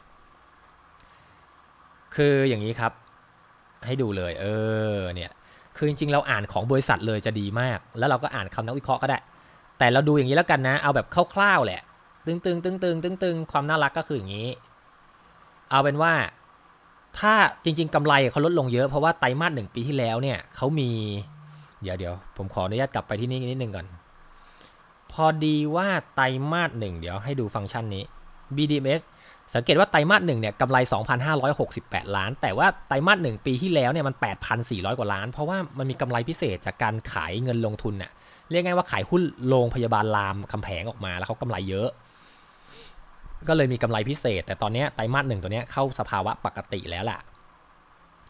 Speaker 1: คืออย่างนี้ครับให้ดูเลยเออเนี่ยคือจริงๆเราอ่านของบริษัทเลยจะดีมากแล้วเราก็อ่านคำนักวิเคราะห์ก็ได้แต่เราดูอย่างนี้แล้วกันนะเอาแบบคร่าวๆแหละตึงๆตึงๆตึงๆตึงๆความน่ารักก็คืออย่างนี้เอาเป็นว่าถ้าจริงๆกำไรเขาลดลงเยอะเพราะว่าไตรมาสหนึ่งปีที่แล้วเนี่ยเขามีเดี๋ยวเดี๋ยวผมขออนุญาตกลับไปที่นี่นิดนึงก่อนพอดีว่าไตรมาสหนึ่งเดี๋ยวให้ดูฟังก์ชันนี้ บี ดี เอ็ม เอส สังเกตว่าไตรมาสหนึ่งเนี่ยกำไร สองพันห้าร้อยหกสิบแปด ล้านแต่ว่าไตรมาสหนึ่งปีที่แล้วเนี่ยมัน แปดพันสี่ร้อย กว่าล้านเพราะว่ามันมีกำไรพิเศษจากการขายเงินลงทุนน่ะเรียกง่ายว่าขายหุ้นโรงพยาบาลรามคำแหงออกมาแล้วเขากำไรเยอะก็เลยมีกำไรพิเศษแต่ตอนนี้ไตรมาสหนึ่งตัวนี้เข้าสภาวะปกติแล้วล่ะ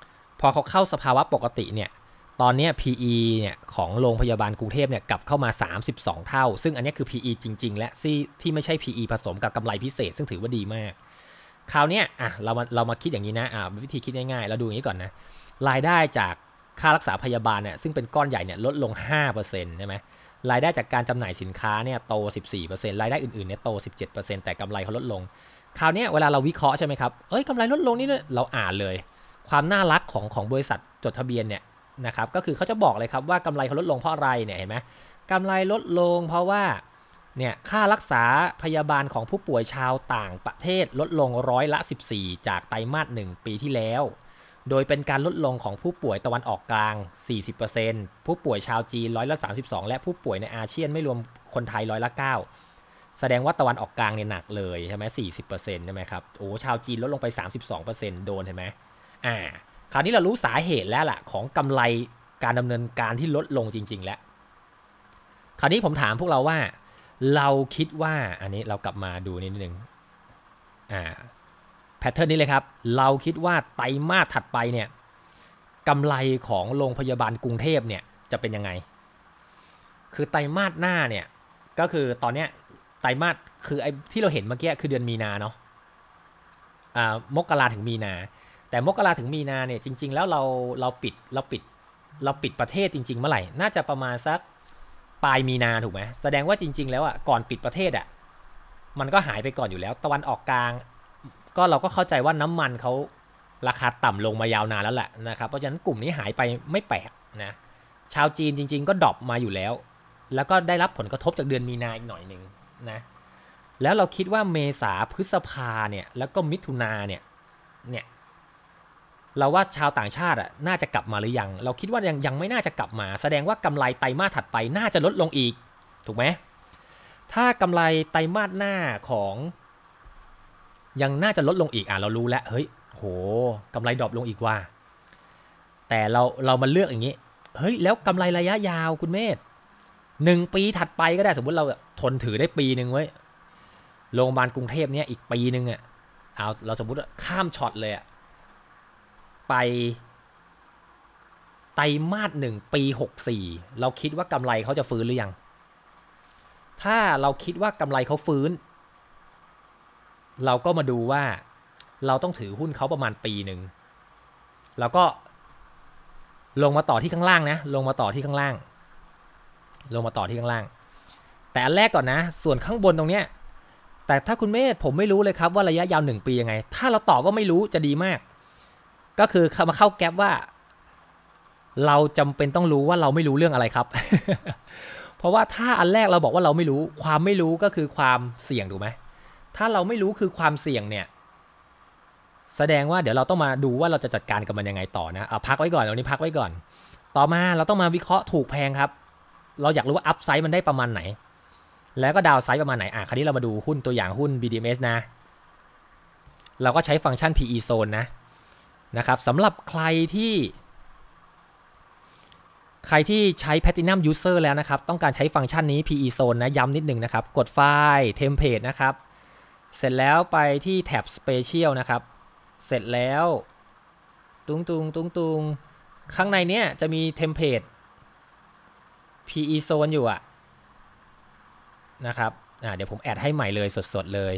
Speaker 1: พอเขาเข้าสภาวะปกติเนี่ยตอนนี้ พี อี เนี่ยของโรงพยาบาลกรุงเทพเนี่ยกลับเข้ามาสามสิบสองเท่าซึ่งอันนี้คือ พี อี จริงๆและที่ที่ไม่ใช่ พี อี ผสมกับกำไรพิเศษซึ่งถือว่าดีมากคราวนี้อ่ะเรามาเรามาคิดอย่างนี้นะอ่าวิธีคิดง่ายๆเราดูอย่างนี้ก่อนนะรายได้จากค่ารักษาพยาบาลเนี่ยซึ่งเป็นก้อนใหญ่เนี่ยลดลง ห้าเปอร์เซ็นต์ ใช่ไหมรายได้จากการจำหน่ายสินค้าเนี่ยโต สิบสี่เปอร์เซ็นต์ รายได้อื่นๆเนี่ยโต สิบเจ็ดเปอร์เซ็นต์ แต่กำไรเขาลดลงคราวนี้เวลาเราวิเคราะห์ใช่ไหมครับเอ้ยกำไรลดลงนี่เราอ่านเลยความน่ารักของของบริษัทจดทะเบียนเนี่ยนะครับก็คือเขาจะบอกเลยครับว่ากำไรเขาลดลงเพราะอะไรเนี่ยเห็นไหมกำไรลดลงเพราะว่าเนี่ยค่ารักษาพยาบาลของผู้ป่วยชาวต่างประเทศลดลงร้อยละสิบสี่จากไตรมาสหนึ่งปีที่แล้วโดยเป็นการลดลงของผู้ป่วยตะวันออกกลาง สี่สิบเปอร์เซ็นต์ ผู้ป่วยชาวจีนร้อยละสามสิบสองและผู้ป่วยในอาเซียนไม่รวมคนไทยร้อยละเก้าแสดงว่าตะวันออกกลางเนี่ยหนักเลยใช่ไหม สี่สิบเปอร์เซ็นต์ ใช่ไหมครับโอ้ชาวจีนลดลงไป สามสิบสองเปอร์เซ็นต์ โดนเห็นไหมอ่าคราวนี้เรารู้สาเหตุแล้วล่ะของกำไรการดำเนินการที่ลดลงจริงๆแล้วคราวนี้ผมถามพวกเราว่าเราคิดว่าอันนี้เรากลับมาดูนิดนึงอ่าแพทเทิร์นนี้เลยครับเราคิดว่าไตรมาสถัดไปเนี่ยกำไรของโรงพยาบาลกรุงเทพเนี่ยจะเป็นยังไงคือไตรมาสหน้าเนี่ยก็คือตอนเนี้ยไตรมาสคือไอ้ที่เราเห็นเมื่อกี้คือเดือนมีนาเนาะอ่ามกราถึงมีนาแต่มกราถึงมีนาเนี่ยจริงๆแล้วเราเราปิดเราปิดเราปิดประเทศจริงๆเมื่อไหร่น่าจะประมาณสักปลายมีนาถูกไหมแสดงว่าจริงๆแล้วอ่ะก่อนปิดประเทศอ่ะมันก็หายไปก่อนอยู่แล้วตะวันออกกลางก็เราก็เข้าใจว่าน้ำมันเขาราคาต่ำลงมายาวนานแล้วแหละนะครับเพราะฉะนั้นกลุ่มนี้หายไปไม่แปลกนะชาวจีนจริงๆก็ดรอปมาอยู่แล้วแล้วก็ได้รับผลกระทบจากเดือนมีนาอีกหน่อยนึงนะแล้วเราคิดว่าเมษาพฤษภาเนี่ยแล้วก็มิถุนาเนี่ยเนี่ยเราว่าชาวต่างชาติอ่ะน่าจะกลับมาหรือยังเราคิดว่ายังยังไม่น่าจะกลับมาแสดงว่ากำไรไตรมาสถัดไปน่าจะลดลงอีกถูกไหมถ้ากำไรไตรมาสหน้าของยังน่าจะลดลงอีกอ่ะเรารู้แล้วเฮ้ยโหกำไรดรอปลงอีกว่าแต่เราเรามาเลือกอย่างนี้เฮ้ยแล้วกำไรระยะยาวคุณเมธหนึ่งปีถัดไปก็ได้สมมติเราทนถือได้ปีหนึ่งไว้โรงพยาบาลกรุงเทพเนี่ยอีกปีหนึ่งอ่ะเอาเราสมมติข้ามช็อตเลยอ่ะไปไตรมาสหนึ่งปีหกสี่เราคิดว่ากำไรเขาจะฟื้นหรือยังถ้าเราคิดว่ากำไรเขาฟื้นเราก็มาดูว่าเราต้องถือหุ้นเขาประมาณปีหนึ่งแล้วก็ลงมาต่อที่ข้างล่างนะลงมาต่อที่ข้างล่างลงมาต่อที่ข้างล่างแต่อันแรกก่อนนะส่วนข้างบนตรงเนี้ยแต่ถ้าคุณเมธผมไม่รู้เลยครับว่าระยะยาวหนึ่งปียังไงถ้าเราตอบว่าไม่รู้จะดีมากก็คือมาเข้าแก๊ปว่าเราจำเป็นต้องรู้ว่าเราไม่รู้เรื่องอะไรครับ เพราะว่าถ้าอันแรกเราบอกว่าเราไม่รู้ความไม่รู้ก็คือความเสี่ยงถูกไหมถ้าเราไม่รู้คือความเสี่ยงเนี่ยแสดงว่าเดี๋ยวเราต้องมาดูว่าเราจะจัดการกับมันยังไงต่อนะเอาพักไว้ก่อนตรงนี้พักไว้ก่อนต่อมาเราต้องมาวิเคราะห์ถูกแพงครับเราอยากรู้ว่าอัพไซด์มันได้ประมาณไหนแล้วก็ดาวไซด์ประมาณไหนอ่ะคราวนี้เรามาดูหุ้นตัวอย่างหุ้น บี ดี เอ็ม เอส นะเราก็ใช้ฟังก์ชัน พี อี Zone นะนะครับสำหรับใครที่ใครที่ใช้ Platinum User แล้วนะครับต้องการใช้ฟังก์ชันนี้ พี อี Zone นะย้ำนิดนึงนะครับกดไฟล์ Template นะครับเสร็จแล้วไปที่แท็บ Special นะครับเสร็จแล้วตุงตุงตุงตุงข้างในเนี้ยจะมี Template พี อี Zone อยู่อะนะครับอ่าเดี๋ยวผมแอดให้ใหม่เลยสดๆเลย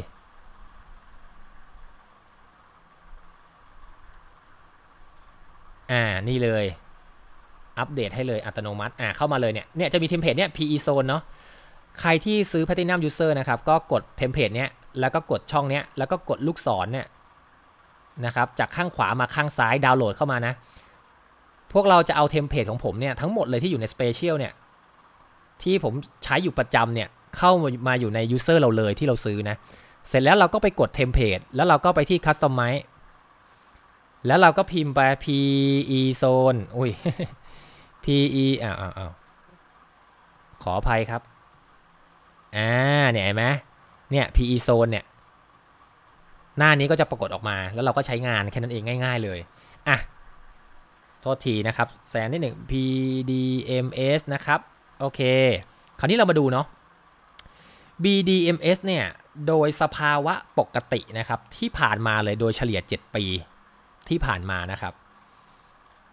Speaker 1: อ่านี่เลยอัปเดตให้เลยอัตโนมัติอ่าเข้ามาเลยเนี่ยเนี่ยจะมีเทมเพลตเนี่ย พี อี Zone เนาะใครที่ซื้อ Platinum User นะครับก็กดเทมเพลตเนี้ยแล้วก็กดช่องเนี้ยแล้วก็กดลูกศรเนี่ยนะครับจากข้างขวามาข้างซ้ายดาวน์โหลดเข้ามานะพวกเราจะเอาเทมเพลตของผมเนี่ยทั้งหมดเลยที่อยู่ใน Special เนี่ยที่ผมใช้อยู่ประจำเนี่ยเข้ามาอยู่ใน User เราเลยที่เราซื้อนะเสร็จแล้วเราก็ไปกดเทมเพลตแล้วเราก็ไปที่ Customize แล้วเราก็พิมพ์ไป พี อี Zone อุ้ยพี อี อ้าวอ้าวอ้าวขออภัยครับอ่าเนี่ยเห็นไหมเนี่ย พี อี Zone เนี่ยหน้านี้ก็จะปรากฏออกมาแล้วเราก็ใช้งานแค่นั้นเองง่ายๆเลยอ่ะโทษทีนะครับแซนนิดหนึ่ง พี ดี เอ็ม เอส นะครับโอเคคราวนี้เรามาดูเนาะ บี ดี เอ็ม เอส เนี่ยโดยสภาวะปกตินะครับที่ผ่านมาเลยโดยเฉลี่ยเจ็ดปีที่ผ่านมานะครับ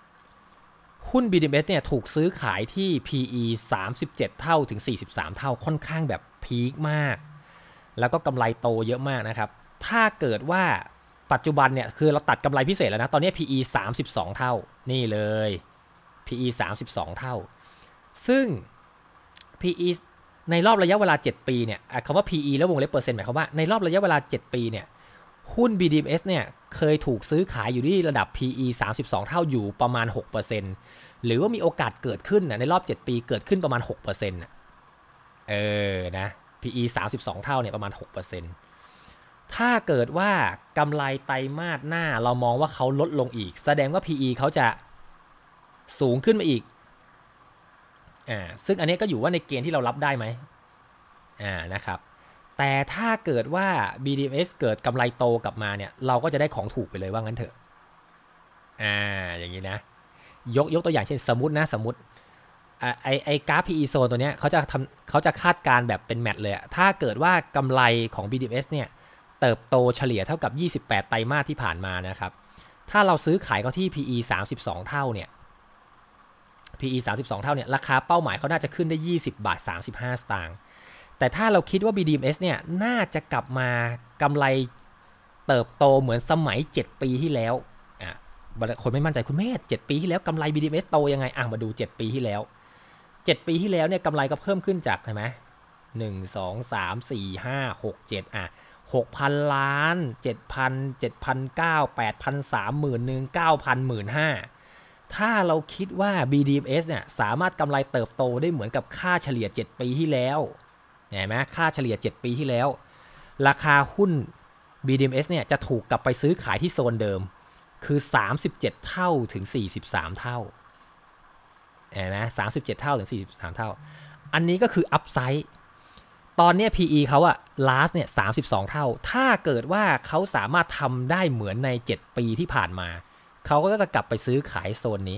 Speaker 1: หุ้น บี ดี เอ็ม เอส เนี่ยถูกซื้อขายที่ พี อี สามสิบเจ็ดเท่าถึงสี่สิบสามเท่าค่อนข้างแบบพีคมากแล้วก็กำไรโตเยอะมากนะครับถ้าเกิดว่าปัจจุบันเนี่ยคือเราตัดกำไรพิเศษแล้วนะตอนนี้ พี อี สามสิบสองเท่านี่เลย พี อี สามสิบสองเท่าซึ่ง พี อี ในรอบระยะเวลาเจ็ดปีเนี่ยคำว่า พี อี แล้ววงเล็บเปอร์เซ็นต์หมายความว่าในรอบระยะเวลาเจ็ดปีเนี่ยหุ้น บี ดี เอ็ม เอส เนี่ยเคยถูกซื้อขายอยู่ที่ระดับ พี อี สามสิบสองเท่าอยู่ประมาณ หกเปอร์เซ็นต์ หรือว่ามีโอกาสเกิดขึ้นในรอบเจ็ดปีเกิดขึ้นประมาณ หกเปอร์เซ็นต์ เออนะ พี อี สามสิบสองเท่าเนี่ยประมาณ หกเปอร์เซ็นต์ ถ้าเกิดว่ากำไรไตรมาสหน้าเรามองว่าเขาลดลงอีกแสดงว่า พี อี เขาจะสูงขึ้นมาอีกอ่าซึ่งอันนี้ก็อยู่ว่าในเกณฑ์ที่เรารับได้ไหมอ่านะครับแต่ถ้าเกิดว่า บี ดี เอ็ม เอส เกิดกำไรโตกลับมาเนี่ยเราก็จะได้ของถูกไปเลยว่างั้นเถอะอ่าอย่างนี้นะยกยกตัวอย่างเช่นสมมตินะสมมติไอไอกราฟ พี อี โซนตัวเนี้ยเขาจะทำเขาจะคาดการแบบเป็นแมทเลยถ้าเกิดว่ากำไรของ บี ดี เอ็ม เอส เนี่ยเติบโตเฉลี่ยเท่ากับยี่สิบแปดไตรมาสที่ผ่านมานะครับถ้าเราซื้อขายเขาที่ พี อี สามสิบสองเท่าเนี่ย พี อี สามสิบสองเท่าเนี่ยราคาเป้าหมายเขาน่าจะขึ้นได้ยี่สิบบาทสามสิบห้าสตางค์แต่ถ้าเราคิดว่า บี ดี เอ็ม เอส เนี่ยน่าจะกลับมากำไรเติบโตเหมือนสมัยเจ็ดปีที่แล้วอ่ะคนไม่มั่นใจคุณแม่เจ็ดปีที่แล้วกำไร บี ดี เอ็ม เอส โตยังไงอ่ะมาดูเจ็ดปีที่แล้วเจ็ดปีที่แล้วเนี่ยกำไรก็เพิ่มขึ้นจากใช่ไหมหนึ่ง สอง สาม สี่ ห้า หก เจ็ดอ่ะหกพันล้าน เจ็ดพัน เจ็ดพันเก้าร้อย แปดพันสาม หมื่นหนึ่ง เก้าพัน หมื่นห้าถ้าเราคิดว่า บี ดี เอ็ม เอส เนี่ยสามารถกำไรเติบโตได้เหมือนกับค่าเฉลี่ยเจ็ดปีที่แล้วเห็นไหมค่าเฉลี่ยเจ็ดปีที่แล้วราคาหุ้น บี ดี เอ็ม เอส เนี่ยจะถูกกลับไปซื้อขายที่โซนเดิมคือสามสิบเจ็ดเท่าถึงสี่สิบสามเท่าเห็นไหมสามสิบเจ็ดเท่าถึงสี่สิบสามเท่าอันนี้ก็คืออัพไซด์ตอนนี้ พี อี เขาอะ last เนี่ยสามสิบสองเท่าถ้าเกิดว่าเขาสามารถทำได้เหมือนในเจ็ดปีที่ผ่านมาเขาก็จะกลับไปซื้อขายโซนนี้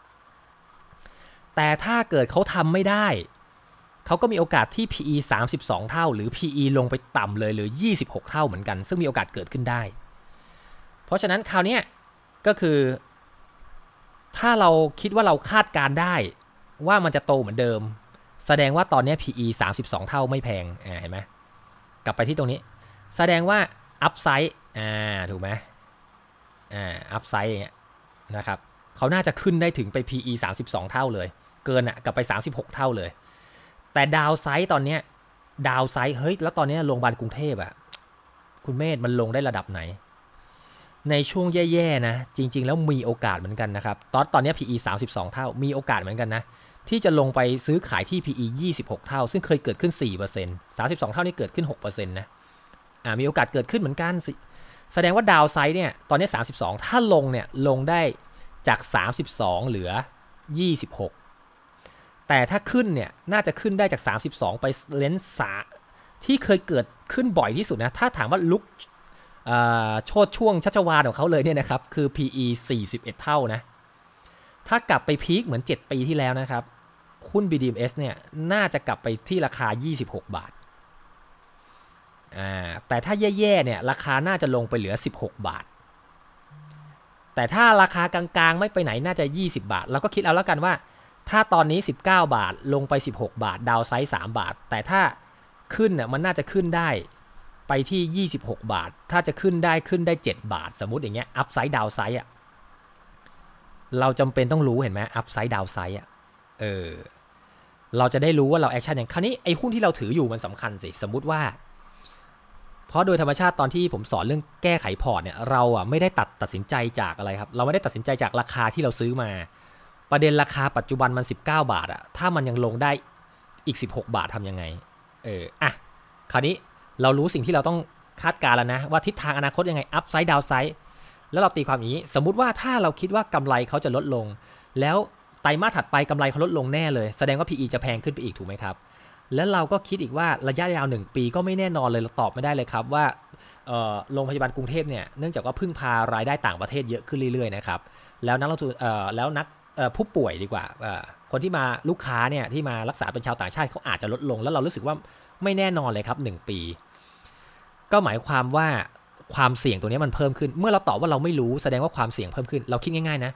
Speaker 1: แต่ถ้าเกิดเขาทำไม่ได้เขาก็มีโอกาสที่ พี อี สามสิบสองเท่าหรือ พี อี ลงไปต่ำเลยหรือยี่สิบหกเท่าเหมือนกันซึ่งมีโอกาสเกิดขึ้นได้เพราะฉะนั้นคราวนี้ก็คือถ้าเราคิดว่าเราคาดการได้ว่ามันจะโตเหมือนเดิมแสดงว่าตอนนี้ พี อี สามสิบสองเท่าไม่แพงอ่าเห็นไหมกลับไปที่ตรงนี้แสดงว่าอัพไซด์อ่าถูกไหมอ่าอัพไซด์อย่างเงี้ยนะครับเขาน่าจะขึ้นได้ถึงไป พี อี สามสิบสองเท่าเลยเกินอ่ะกลับไปสามสิบหกเท่าเลยแต่ดาวไซด์ตอนเนี้ยดาวไซด์เฮ้ยแล้วตอนนี้โรงพยาบาลกรุงเทพอ่ะคุณเมธมันลงได้ระดับไหนในช่วงแย่ๆนะจริงๆแล้วมีโอกาสเหมือนกันนะครับตอนตอนนี้ พี อี สามสิบสองเท่ามีโอกาสเหมือนกันนะที่จะลงไปซื้อขายที่ พี อี ยี่สิบหกเท่าซึ่งเคยเกิดขึ้น สี่เปอร์เซ็นต์ สามสิบสองเท่านี่เกิดขึ้น หกเปอร์เซ็นต์ นะอ่ามีโอกาสเกิดขึ้นเหมือนกันแสดงว่าดาวไซด์เนี่ยตอนนี้สามสิบสองถ้าลงเนี่ยลงได้จากสามสิบสองเหลือยี่สิบหกแต่ถ้าขึ้นเนี่ยน่าจะขึ้นได้จากสามสิบสองไปเลนส์สาที่เคยเกิดขึ้นบ่อยที่สุดนะถ้าถามว่าลุกโชดช่วงชัชวาลของเขาเลยเนี่ยนะครับคือ พี อี สี่สิบเอ็ดเท่านะถ้ากลับไปพีคเหมือนเจ็ดปีที่แล้วนะครับหุ้น บี ดี เอ็ม เอส เนี่ยน่าจะกลับไปที่ราคายี่สิบหกบาทอ่าแต่ถ้าแย่ๆเนี่ยราคาน่าจะลงไปเหลือสิบหกบาทแต่ถ้าราคากลางๆไม่ไปไหนน่าจะยี่สิบบาทเราก็คิดเอาแล้วกันว่าถ้าตอนนี้สิบเก้าบาทลงไปสิบหกบาทดาวไซด์สามบาทแต่ถ้าขึ้นเนี่ยมันน่าจะขึ้นได้ไปที่ยี่สิบหกบาทถ้าจะขึ้นได้ขึ้นได้เจ็ดบาทสมมุติอย่างเงี้ยอัพไซด์ดาวไซด์อ่ะเราจำเป็นต้องรู้เห็นไหมอัพไซด์ดาวไซด์อ่ะเออเราจะได้รู้ว่าเราแอคชั่นอย่างคราวนี้ไอ้หุ้นที่เราถืออยู่มันสำคัญสิสมมุติว่าเพราะโดยธรรมชาติตอนที่ผมสอนเรื่องแก้ไขพอร์ตเนี่ยเราอ่ะไม่ได้ตัดตัดสินใจจากอะไรครับเราไม่ได้ตัดสินใจจากราคาที่เราซื้อมาประเด็นราคาปัจจุบันมันสิบเก้าบาทอ่ะถ้ามันยังลงได้อีกสิบหกบาททำยังไงเอออ่ะคราวนี้เรารู้สิ่งที่เราต้องคาดการณ์แล้วนะว่าทิศทางอนาคตยังไงอัพไซด์ดาวไซด์แล้วเราตีความอย่างนี้สมมุติว่าถ้าเราคิดว่ากำไรเขาจะลดลงแล้วไตรมาสถัดไปกำไรเขาลดลงแน่เลยแสดงว่า พี อี จะแพงขึ้นไปอีกถูกไหมครับแล้วเราก็คิดอีกว่าระยะยาวหนึ่งปีก็ไม่แน่นอนเลยเราตอบไม่ได้เลยครับว่าโรงพยาบาลกรุงเทพเนี่ยเนื่องจากว่าพึ่งพารายได้ต่างประเทศเยอะขึ้นเรื่อยๆนะครับแล้วนักลงทุนแล้วนักผู้ป่วยดีกว่าคนที่มาลูกค้าเนี่ยที่มารักษาเป็นชาวต่างชาติเขาอาจจะลดลงแล้วเรารู้สึกว่าไม่แน่นอนเลยครับหนึ่งปีก็หมายความว่าความเสี่ยงตัวนี้มันเพิ่มขึ้นเมื่อเราตอบว่าเราไม่รู้แสดงว่าความเสี่ยงเพิ่มขึ้นเราคิดง่ายๆนะ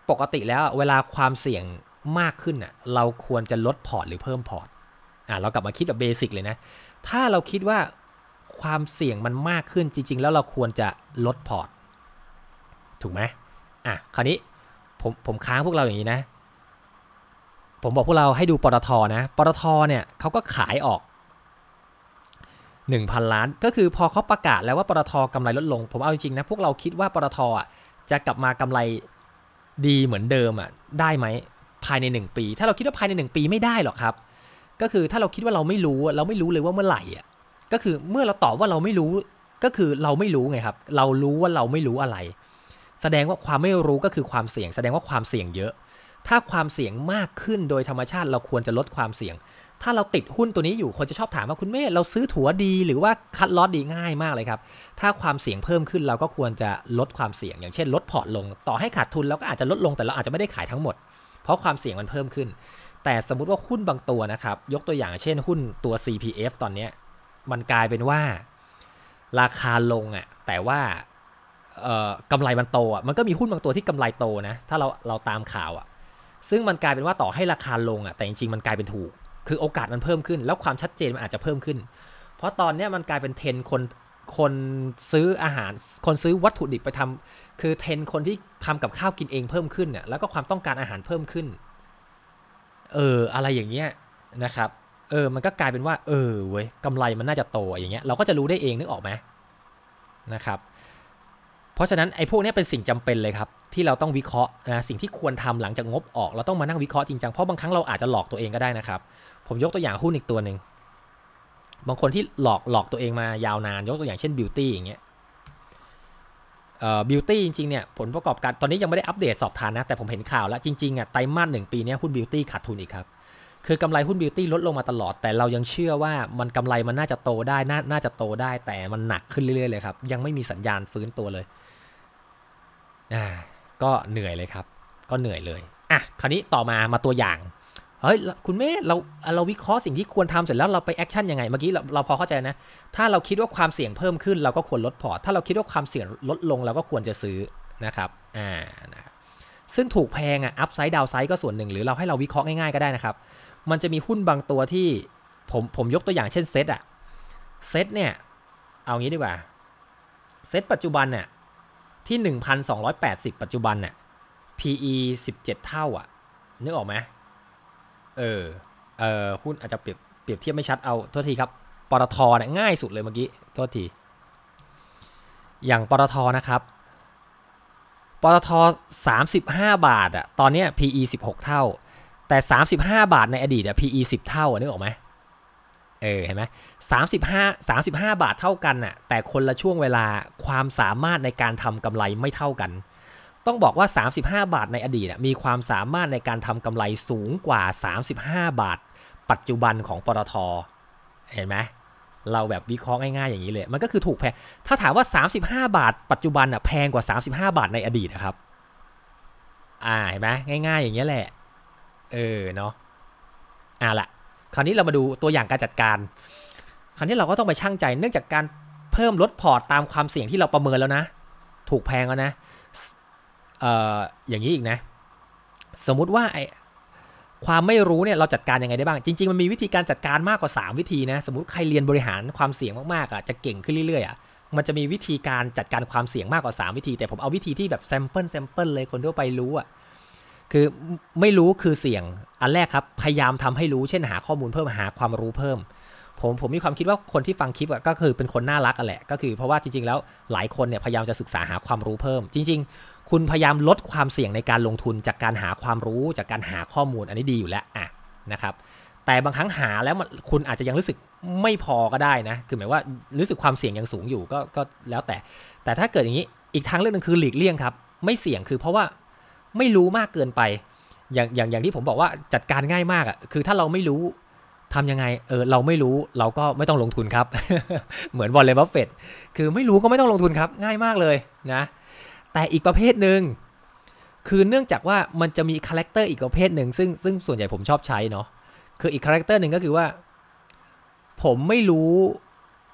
Speaker 1: ปกติแล้วเวลาความเสี่ยงมากขึ้นอ่ะเราควรจะลดพอร์ตหรือเพิ่มพอร์ตอ่ะเรากลับมาคิดแบบเบสิกเลยนะถ้าเราคิดว่าความเสี่ยงมันมากขึ้นจริงๆแล้วเราควรจะลดพอร์ตถูกไหมอ่ะคราวนี้ผมผมค้างพวกเราอย่างนี้นะผมบอกพวกเราให้ดูปตท.นะปตท.เนี่ยเขาก็ขายออก หนึ่งพัน ล้านก็คือพอเขาประกาศแล้วว่าปตท.กำไรลดลงผมเอาจริงๆนะพวกเราคิดว่าปตท.อ่ะจะกลับมากำไรดีเหมือนเดิมอ่ะได้ไหมภายในหนึ่งปีถ้าเราคิดว่าภายในหนึ่งปีไม่ได้หรอกครับก็คือถ้าเราคิดว่าเราไม่รู้เราไม่รู้เลยว่าเมื่อไหร่อ่ะก็คือเมื่อเราตอบว่าเราไม่รู้ก็คือเราไม่รู้ไงครับเรารู้ว่าเราไม่รู้อะไรแสดงว่าความไม่รู้ก็คือความเสี่ยงแสดงว่าความเสี่ยงเยอะถ้าความเสี่ยงมากขึ้นโดยธรรมชาติเราควรจะลดความเสี่ยงถ้าเราติดหุ้นตัวนี้อยู่คนจะชอบถามว่าคุณเมธเราซื้อถั่วดีหรือว่าคัดลอตดีง่ายมากเลยครับถ้าความเสี่ยงเพิ่มขึ้นเราก็ควรจะลดความเสี่ยงอย่างเช่นลดพอร์ตลงต่อให้ขาดทุนเราก็อาจจะลดลงแต่เราอาจจะไม่ได้ขายทั้งหมดเพราะความเสี่ยงมันเพิ่มขึ้นแต่สมมุติว่าหุ้นบางตัวนะครับยกตัวอย่างเช่นหุ้นตัว ซี พี เอฟ ตอนนี้มันกลายเป็นว่าราคาลงอ่ะแต่ว่ากำไรมันโตอ่ะมันก็มีหุ้นบางตัวที่กำไรโตนะถ้าเราเราตามข่าวอ่ะซึ่งมันกลายเป็นว่าต่อให้ราคาลงอ่ะแต่จริงๆมันกลายเป็นถูกคือโอกาสมันเพิ่มขึ้นแล้วความชัดเจนมันอาจจะเพิ่มขึ้นเพราะตอนนี้มันกลายเป็นเทรนคนคนซื้ออาหารคนซื้อวัตถุดิบไปทำคือเทรนคนที่ทำกับข้าวกินเองเพิ่มขึ้นเนี่ยแล้วก็ความต้องการอาหารเพิ่มขึ้นเอออะไรอย่างเงี้ยนะครับเออมันก็กลายเป็นว่าเออเว้ยกำไรมันน่าจะโตอย่างเงี้ยเราก็จะรู้ได้เองนึกออกไหมนะครับเพราะฉะนั้นไอ้พวกนี้เป็นสิ่งจำเป็นเลยครับที่เราต้องวิเคราะห์นะสิ่งที่ควรทำหลังจากงบออกเราต้องมานั่งวิเคราะห์จริงจังเพราะบางครั้งเราอาจจะหลอกตัวเองก็ได้นะครับผมยกตัวอย่างหุ้นอีกตัวหนึ่งบางคนที่หลอกหลอกตัวเองมายาวนานยกตัวอย่างเช่นบิวตี้อย่างเงี้ยเอ่อบิวตี้จริงๆเนี่ยผลประกอบการตอนนี้ยังไม่ได้อัปเดตสอบทานนะแต่ผมเห็นข่าวแล้วจริงๆอ่ะไตรมาสหนึ่งปีนี้หุ้นบิวตี้ขาดทุนอีกครับคือกำไรหุ้นบิวตี้ลดลงมาตลอดแต่เรายังเชื่อว่ามันกำไรมันน่าจะโตได้น่าน่าจะโตได้แต่มันหนักขึ้นเรื่อยๆเลยครับยังไม่มีสัญญาณฟื้นตัวเลยอ่าก็เหนื่อยเลยครับก็เหนื่อยเลยอ่ะคราวนี้ต่อมามาตัวอย่างเฮ้ยคุณเมธเราเราวิเคราะห์สิ่งที่ควรทำเสร็จแล้วเราไปแอคชั่นยังไงเมื่อกี้เราเราพอเข้าใจนะถ้าเราคิดว่าความเสี่ยงเพิ่มขึ้นเราก็ควรลดพอร์ตถ้าเราคิดว่าความเสี่ยงลดลงเราก็ควรจะซื้อนะครับอ่านะครับซึ่งถูกแพงอ่ะอัพไซด์ดาวไซด์ก็ส่วนหนึ่งหรือเราให้เราวิเคราะห์ง่ายๆก็ได้นะครับมันจะมีหุ้นบางตัวที่ผมผมยกตัวอย่างเช่นเซตอ่ะเซตเนี่ยเอางี้ดีกว่าเซตปัจจุบันเนี่ยที่ หนึ่งพันสองร้อยแปดสิบ ปัจจุบันเนี่ย พี อี สิบเจ็ดเท่าอ่ะนึกออกไหมเออเออหุ้นอาจจะเปรียบเปรียบเทียบไม่ชัดเอาโทษทีครับปตทเนี่ยง่ายสุดเลยเมื่อกี้โทษทีอย่างปตทนะครับปตทสามสิบห้าบาทอ่ะตอนนี้ พี อี สิบหกเท่าแต่สามสิบห้าบาทในอดีตอ่ะ พี อี สิบเท่านึกออกไหมเออเห็นไหมสามสิบห้า สามสิบห้าบาทเท่ากันน่ะแต่คนละช่วงเวลาความสามารถในการทำกำไรไม่เท่ากันต้องบอกว่าสามสิบห้าบาทในอดีตมีความสามารถในการทำกำไรสูงกว่าสามสิบห้าบาทปัจจุบันของปตท.เห็นไหมเราแบบวิเคราะห์ง่ายๆอย่างนี้เลยมันก็คือถูกแพงถ้าถามว่าสามสิบห้าบาทปัจจุบันอ่ะแพงกว่าสามสิบห้าบาทในอดีตนะครับอ่าเห็นไหมง่ายๆอย่างเงี้ยแหละเออเนาะอ่ะละคราวนี้เรามาดูตัวอย่างการจัดการคราวนี้เราก็ต้องไปชั่งใจเนื่องจากการเพิ่มลดพอร์ตตามความเสี่ยงที่เราประเมินแล้วนะถูกแพงแล้วนะเอ่ออย่างนี้อีกนะสมมุติว่าไอความไม่รู้เนี่ยเราจัดการยังไงได้บ้างจริงๆมันมีวิธีการจัดการมากกว่าสามวิธีนะสมมุติใครเรียนบริหารความเสี่ยงมากๆอ่ะจะเก่งขึ้นเรื่อยๆอ่ะมันจะมีวิธีการจัดการความเสี่ยงมากกว่าสามวิธีแต่ผมเอาวิธีที่แบบแซมเปิลแซมเปิลเลยคนทั่วไปรู้อ่ะคือไม่รู้คือเสี่ยงอันแรกครับพยายามทำให้รู้เช่นหาข้อมูลเพิ่มหาความรู้เพิ่มผมผมมีความคิดว่าคนที่ฟังคลิปก็คือเป็นคนน่ารักอ่ะแหละก็คือเพราะว่าจริงๆแล้วหลายคนเนี่ยพยายามจะศึกษาหาความรู้เพิ่มจริงๆคุณพยายามลดความเสี่ยงในการลงทุนจากการหาความรู้จากการหาข้อมูลอันนี้ดีอยู่แล้วอ่ะนะครับแต่บางครั้งหาแล้วคุณอาจจะยังรู้สึกไม่พอก็ได้นะคือหมายว่ารู้สึกความเสี่ยงยังสูงอยู่ก็ก็แล้วแต่แต่ถ้าเกิดอย่างนี้อีกทางเลือกนึงคือหลีกเลี่ยงครับไม่เสี่ยงคือเพราะว่าไม่รู้มากเกินไปอย่างอย่างอย่างที่ผมบอกว่าจัดการง่ายมากอ่ะคือถ้าเราไม่รู้ทำยังไงเออเราไม่รู้เราก็ไม่ต้องลงทุนครับ เหมือนวอร์เรน บัฟเฟตต์คือไม่รู้ก็ไม่ต้องลงทุนครับง่ายมากเลยนะแต่อีกประเภทหนึ่งคือเนื่องจากว่ามันจะมีคาแรคเตอร์อีกประเภทหนึ่งซึ่งซึ่งส่วนใหญ่ผมชอบใช้เนาะคืออีกคาแรคเตอร์หนึ่งก็คือว่าผมไม่รู้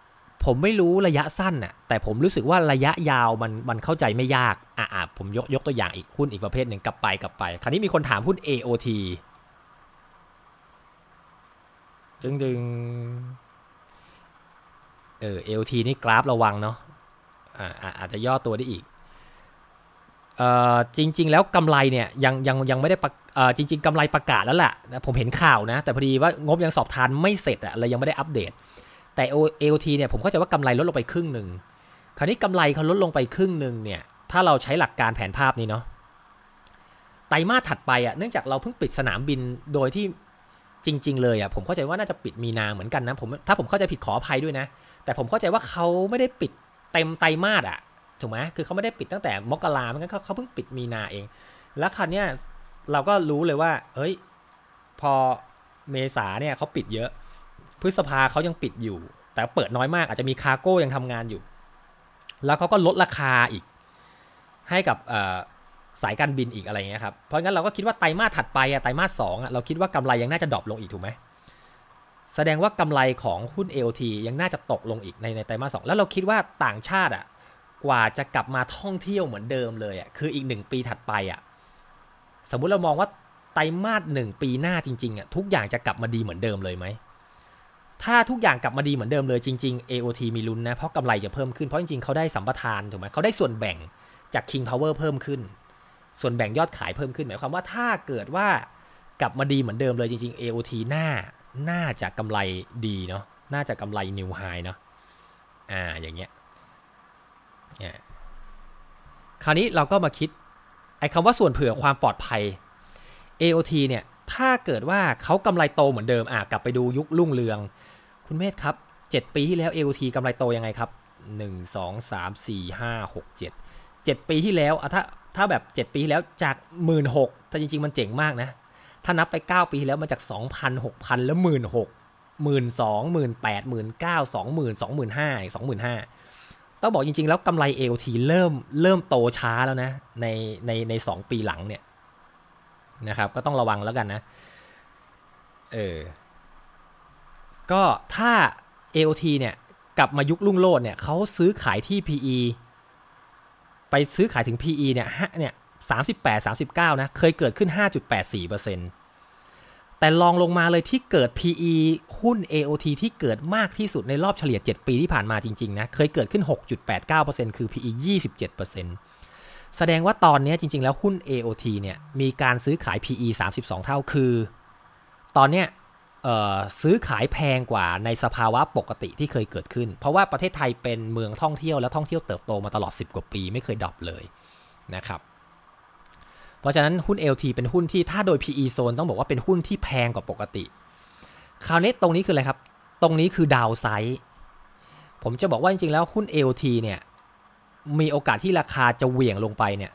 Speaker 1: ผมไม่รู้ระยะสั้นน่ะแต่ผมรู้สึกว่าระยะยาวมันมันเข้าใจไม่ยากอ่ะผมยกยกตัวอย่างอีกหุ้นอีกประเภทหนึ่งกลับไปกลับไปคราวนี้มีคนถามหุ้น เอ โอ ที จึงดึงเออ เอ โอ ที นี่กราฟระวังเนาะอ่าอาจจะย่อตัวได้อีกเอ่อจริงๆแล้วกำไรเนี่ยยังยังยังไม่ได้เอ่อจริงๆกำไรประกาศแล้วแหละผมเห็นข่าวนะแต่พอดีว่างบยังสอบทานไม่เสร็จอะเลยยังไม่ได้อัปเดตแต่ เอ โอ ที เนี่ยผมเข้าใจว่ากำไรลดลงไปครึ่งหนึ่งคราวนี้กำไรเขาลดลงไปครึ่งหนึ่งเนี่ยถ้าเราใช้หลักการแผนภาพนี้เนาะไตรมาสถัดไปอ่ะเนื่องจากเราเพิ่งปิดสนามบินโดยที่จริงๆเลยอ่ะผมเข้าใจว่าน่าจะปิดมีนาเหมือนกันนะผมถ้าผมเข้าใจผิดขออภัยด้วยนะแต่ผมเข้าใจว่าเขาไม่ได้ปิดเต็มไตรมาสอ่ะถูกไหมคือเขาไม่ได้ปิดตั้งแต่มกรามันก็เขาเพิ่งปิดมีนาเองแล้วคราวนี้เราก็รู้เลยว่าเฮ้ยพอเมษาเนี่ยเขาปิดเยอะพฤษภาเขายังปิดอยู่แต่เปิดน้อยมากอาจจะมีคาร์โก้ยังทำงานอยู่แล้วเขาก็ลดราคาอีกให้กับสายการบินอีกอะไรเงี้ยครับเพราะงั้นเราก็คิดว่าไตรมาสถัดไปอะไตรมาสสองอะเราคิดว่ากำไรยังน่าจะดรอปลงอีกถูกไหมแสดงว่ากำไรของหุ้น เอ โอ ที ยังน่าจะตกลงอีกในในไตรมาสสองแล้วเราคิดว่าต่างชาติอะกว่าจะกลับมาท่องเที่ยวเหมือนเดิมเลยอะคืออีกหนึ่งปีถัดไปอะสมมุติเรามองว่าไตรมาสหนึ่งปีหน้าจริงๆอะทุกอย่างจะกลับมาดีเหมือนเดิมเลยไหมถ้าทุกอย่างกลับมาดีเหมือนเดิมเลยจริงๆ เอ โอ ที มีลุ้นนะเพราะกำไรจะเพิ่มขึ้นเพราะจริงๆเขาได้สัมปทานถูกไหมเขาได้ส่วนแบ่งจาก King Power เพิ่มขึ้นส่วนแบ่งยอดขายเพิ่มขึ้นหมายความว่าถ้าเกิดว่ากลับมาดีเหมือนเดิมเลยจริงๆ เอ โอ ที น่าน่าจะกำไรดีเนาะน่าจะกำไร New High เนาะอ่าอย่างเงี้ยคราวนี้เราก็มาคิดไอ้คำว่าส่วนเผื่อความปลอดภัย เอ โอ ที เนี่ยถ้าเกิดว่าเขากำไรโตเหมือนเดิมอ่ะกลับไปดูยุครุ่งเรืองคุณเมธครับเจ็ดปีที่แล้ว เอ โอ ที กำไรโตยังไงครับหนึ่ง สอง สาม สี่ ห้า หก เจ็ด เจ็ดปีที่แล้วอ่ะถ้าถ้าแบบเจ็ดปีที่แล้วจาก หนึ่งหมื่นหกพัน แต่จริงๆมันเจ๋งมากนะถ้านับไปเก้าปีที่แล้วมาจาก สองพัน หกพัน แล้ว หนึ่งหมื่นหกพัน หนึ่งหมื่นสองพัน หนึ่งหมื่นแปดพัน หนึ่งหมื่นเก้าพัน สองหมื่น สองหมื่นห้าพัน สองหมื่นห้าพันต้องบอกจริงๆแล้วกำไร เอ โอ ที เริ่มเริ่มโตช้าแล้วนะในในในสองปีหลังเนี่ยนะครับก็ต้องระวังแล้วกันนะเออก็ถ้า เอ โอ ที เนี่ยกลับมายุครุ่งโรจน์เนี่ยเขาซื้อขายที่ พี อี ไปซื้อขายถึง พี อี เนี่ยเนี่ยสามสิบแปด สามสิบเก้านะเคยเกิดขึ้น ห้าจุดแปดสี่เปอร์เซ็นต์ แต่ลองลงมาเลยที่เกิด พี อี หุ้น เอ โอ ที ที่เกิดมากที่สุดในรอบเฉลี่ยเจ็ดปีที่ผ่านมาจริงๆนะเคยเกิดขึ้น หกจุดแปดเก้าเปอร์เซ็นต์ คือ พี อี ยี่สิบเจ็ดเปอร์เซ็นต์ แสดงว่าตอนนี้จริงๆแล้วหุ้น เอ โอ ที เนี่ยมีการซื้อขาย พี อี สามสิบสองเท่าคือตอนเนี้ยซื้อขายแพงกว่าในสภาวะปกติที่เคยเกิดขึ้นเพราะว่าประเทศไทยเป็นเมืองท่องเที่ยวและท่องเที่ยวเติบโตมาตลอดสิบกว่าปีไม่เคยดรอปเลยนะครับเพราะฉะนั้นหุ้น เอ โอ ที เป็นหุ้นที่ถ้าโดย พี อี โซนต้องบอกว่าเป็นหุ้นที่แพงกว่าปกติคราวนี้ตรงนี้คืออะไรครับตรงนี้คือดาวไซด์ผมจะบอกว่าจริงๆแล้วหุ้น เอ โอ ที เนี่ยมีโอกาสที่ราคาจะเหวี่ยงลงไปเนี่ย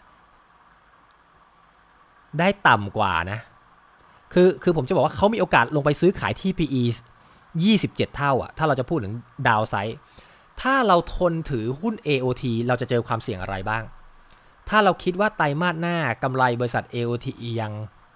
Speaker 1: ได้ต่ำกว่านะคือคือผมจะบอกว่าเขามีโอกาสลงไปซื้อขายที่ พี อี ยี่สิบเจ็ดเท่าอ่ะถ้าเราจะพูดถึงดาวไซด์ถ้าเราทนถือหุ้น เอ โอ ที เราจะเจอความเสี่ยงอะไรบ้างถ้าเราคิดว่าไตรมาสหน้ากำไรบริษัท เอ โอ ที ยัง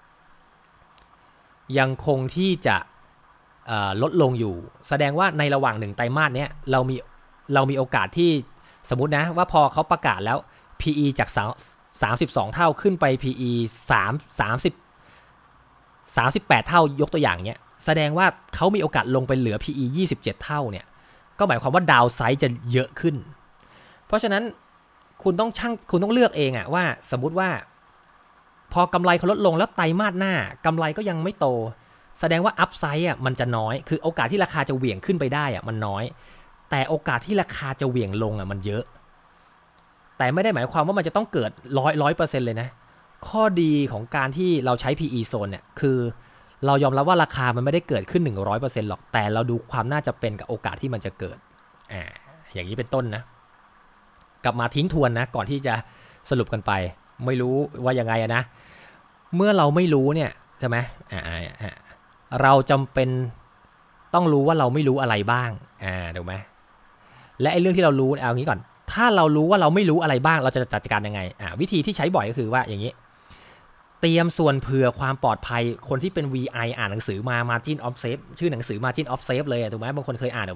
Speaker 1: ยังคงที่จะลดลงอยู่แสดงว่าในระหว่างหนึ่งไตรมาสเนี้ยเรามีเรามีโอกาสที่สมมุตินะว่าพอเขาประกาศแล้ว พี อี จากสามสิบสองเท่าขึ้นไป พี อี สาม สามสิบ สามสิบแปดเท่ายกตัวอย่างเนี้ยแสดงว่าเขามีโอกาสลงไปเหลือ พี อี ยี่สิบเจ็ดเท่าเนี่ยก็หมายความว่าดาวไซด์จะเยอะขึ้นเพราะฉะนั้นคุณต้องช่างคุณต้องเลือกเองอะว่าสมมุติว่าพอกำไรเขาลดลงแล้วไตรมาสหน้ากำไรก็ยังไม่โตแสดงว่าอัพไซด์อ่ะมันจะน้อยคือโอกาสที่ราคาจะเหวี่ยงขึ้นไปได้อ่ะมันน้อยแต่โอกาสที่ราคาจะเหวี่ยงลงอ่ะมันเยอะแต่ไม่ได้หมายความว่ามันจะต้องเกิดร้อยร้อยเปอร์เซ็นต์เลยนะข้อดีของการที่เราใช้ พี อี โซนเนี่ยคือเรายอมรับว่าราคามันไม่ได้เกิดขึ้น หนึ่งร้อยเปอร์เซ็นต์ หรอกแต่เราดูความน่าจะเป็นกับโอกาสที่มันจะเกิดอ่าอย่างนี้เป็นต้นนะกลับมาทิ้งทวนนะก่อนที่จะสรุปกันไปไม่รู้ว่ายังไงนะเมื่อเราไม่รู้เนี่ยใช่ไหมอ่าอ่าเราจำเป็นต้องรู้ว่าเราไม่รู้อะไรบ้างอ่าถูกไหมและไอ้เรื่องที่เรารู้เอางี้ก่อนถ้าเรารู้ว่าเราไม่รู้อะไรบ้างเราจะจัดการยังไงอ่าวิธีที่ใช้บ่อยก็คือว่าอย่างนี้เตรียมส่วนเผื่อความปลอดภัยคนที่เป็น วี ไอ อ่านหนังสือมา Margin of Safe ชื่อหนังสือ Margin of Safe เลยถูกไหมบางคนเคยอ่านถูกไหม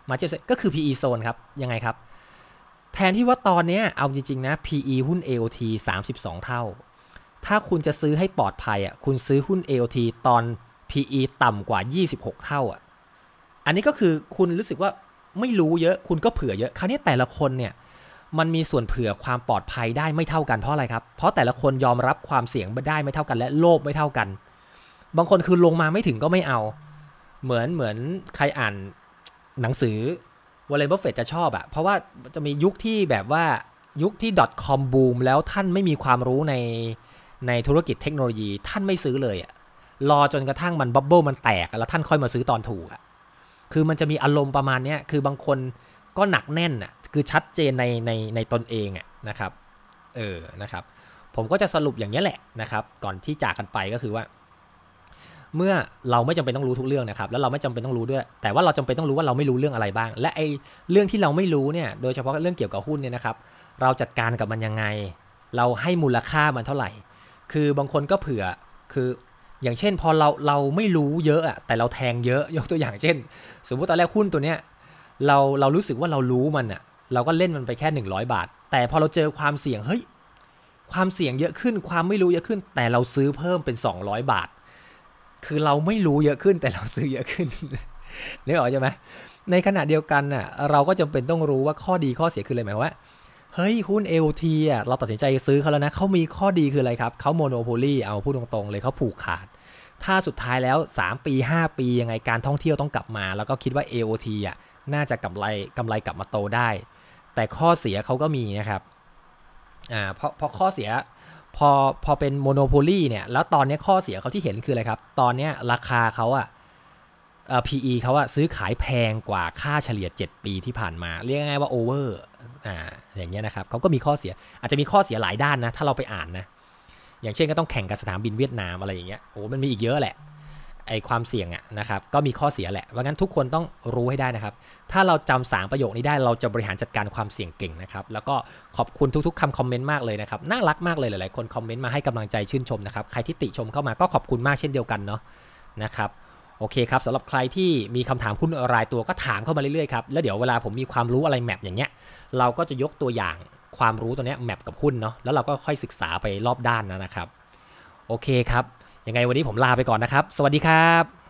Speaker 1: มาเทียบก็คือ พี อี Zone ครับยังไงครับแทนที่ว่าตอนนี้เอาจริงๆนะ พี อี หุ้น เอ โอ ที สามสิบสองเท่าถ้าคุณจะซื้อให้ปลอดภัยอ่ะคุณซื้อหุ้น เอ โอ ที ตอน พี อี ต่ำกว่ายี่สิบหกเท่าอ่ะอันนี้ก็คือคุณรู้สึกว่าไม่รู้เยอะคุณก็เผื่อเยอะคราวนี้แต่ละคนเนี่ยมันมีส่วนเผื่อความปลอดภัยได้ไม่เท่ากันเพราะอะไรครับเพราะแต่ละคนยอมรับความเสี่ยงได้ไม่เท่ากันและโลภไม่เท่ากันบางคนคือลงมาไม่ถึงก็ไม่เอาเหมือนเหมือนใครอ่านหนังสือวอร์เรน บัฟเฟตต์จะชอบอะเพราะว่าจะมียุคที่แบบว่ายุคที่ .com บูมแล้วท่านไม่มีความรู้ในในธุรกิจเทคโนโลยีท่านไม่ซื้อเลยอะรอจนกระทั่งมันบับเบิ้ลมันแตกแล้วท่านค่อยมาซื้อตอนถูกอะคือมันจะมีอารมณ์ประมาณนี้คือบางคนก็หนักแน่นอะคือชัดเจนในในในตนเองอะนะครับเออนะครับผมก็จะสรุปอย่างนี้แหละนะครับก่อนที่จากกันไปก็คือว่าเมื่อเราไม่จำเป็นต้องรู้ทุกเรื่องนะครับแล้วเราไม่จำเป็นต้องรู้ด้วยแต่ว่าเราจำเป็นต้องรู้ว่าเราไม่รู้เรื่องอะไรบ้างและไอ้เรื่องที่เราไม่รู้เนี่ยโดยเฉพาะเรื่องเกี่ยวกับหุ้นเนี่ยนะครับเราจัดการกับมันยังไงเราให้มูลค่ามันเท่าไหร่คือบางคนก็เผื่อคืออย่างเช่นพอเราเราไม่รู้เยอะอะแต่เราแทงเยอะยกตัวอย่างเช่นสมมติตอนแรกหุ้นตัวเนี้ยเราเรารู้สึกว่าเรารู้มันอะเราก็เล่นมันไปแค่หนึ่งร้อยบาทแต่พอเราเจอความเสี่ยงเฮ้ยความเสี่ยงเยอะขึ้นความไม่รู้เยอะขึ้นแต่เราซื้อเพิ่มเป็นสองร้อยบาทคือเราไม่รู้เยอะขึ้นแต่เราซื้อเยอะขึ้นนึกออกใช่ไหมในขณะเดียวกันน่ะเราก็จำเป็นต้องรู้ว่าข้อดีข้อเสียคืออะไรหมายว่าเฮ้ยหุ้น เอ โอ ที อ่ะเราตัดสินใจซื้อเขาแล้วนะเขามีข้อดีคืออะไรครับเขาโมโนโพลีเอาพูดตรงๆเลยเขาผูกขาดถ้าสุดท้ายแล้วสามปีห้าปียังไงการท่องเที่ยวต้องกลับมาแล้วก็คิดว่า เอ โอ ที อ่ะน่าจะกำไรกำไรกลับมาโตได้แต่ข้อเสียเขาก็มีนะครับอ่าเพราะเพราะข้อเสียพอพอเป็นโมโนโพลีเนี่ยแล้วตอนนี้ข้อเสียเขาที่เห็นคืออะไรครับตอนนี้ราคาเขาอะเอ่อ พี อี เขาอะซื้อขายแพงกว่าค่าเฉลี่ยเจ็ดปีที่ผ่านมาเรียกง่ายๆว่าโอเวอร์อ่าอย่างเงี้ยนะครับเขาก็มีข้อเสียอาจจะมีข้อเสียหลายด้านนะถ้าเราไปอ่านนะอย่างเช่นก็ต้องแข่งกับสนามบินเวียดนามอะไรอย่างเงี้ยโอ้มันมีอีกเยอะแหละไอความเสี่ยงอะนะครับก็มีข้อเสียแหละเพราะงั้นทุกคนต้องรู้ให้ได้นะครับถ้าเราจำสามประโยคนี้ได้เราจะบริหารจัดการความเสี่ยงเก่งนะครับแล้วก็ขอบคุณทุกๆคำคอมเมนต์มากเลยนะครับน่ารักมากเลยหลายๆคนคอมเมนต์มาให้กำลังใจชื่นชมนะครับใครที่ติชมเข้ามาก็ขอบคุณมากเช่นเดียวกันเนาะนะครับโอเคครับสำหรับใครที่มีคำถามหุ้นรายตัวก็ถามเข้ามาเรื่อยๆครับแล้วเดี๋ยวเวลาผมมีความรู้อะไรแมปอย่างเงี้ยเราก็จะยกตัวอย่างความรู้ตัวเนี้ยแมปกับหุ้นเนาะแล้วเราก็ค่อยศึกษาไปรอบด้านนะครับโอเคครับยังไงวันนี้ผมลาไปก่อนนะครับสวัสดีครับ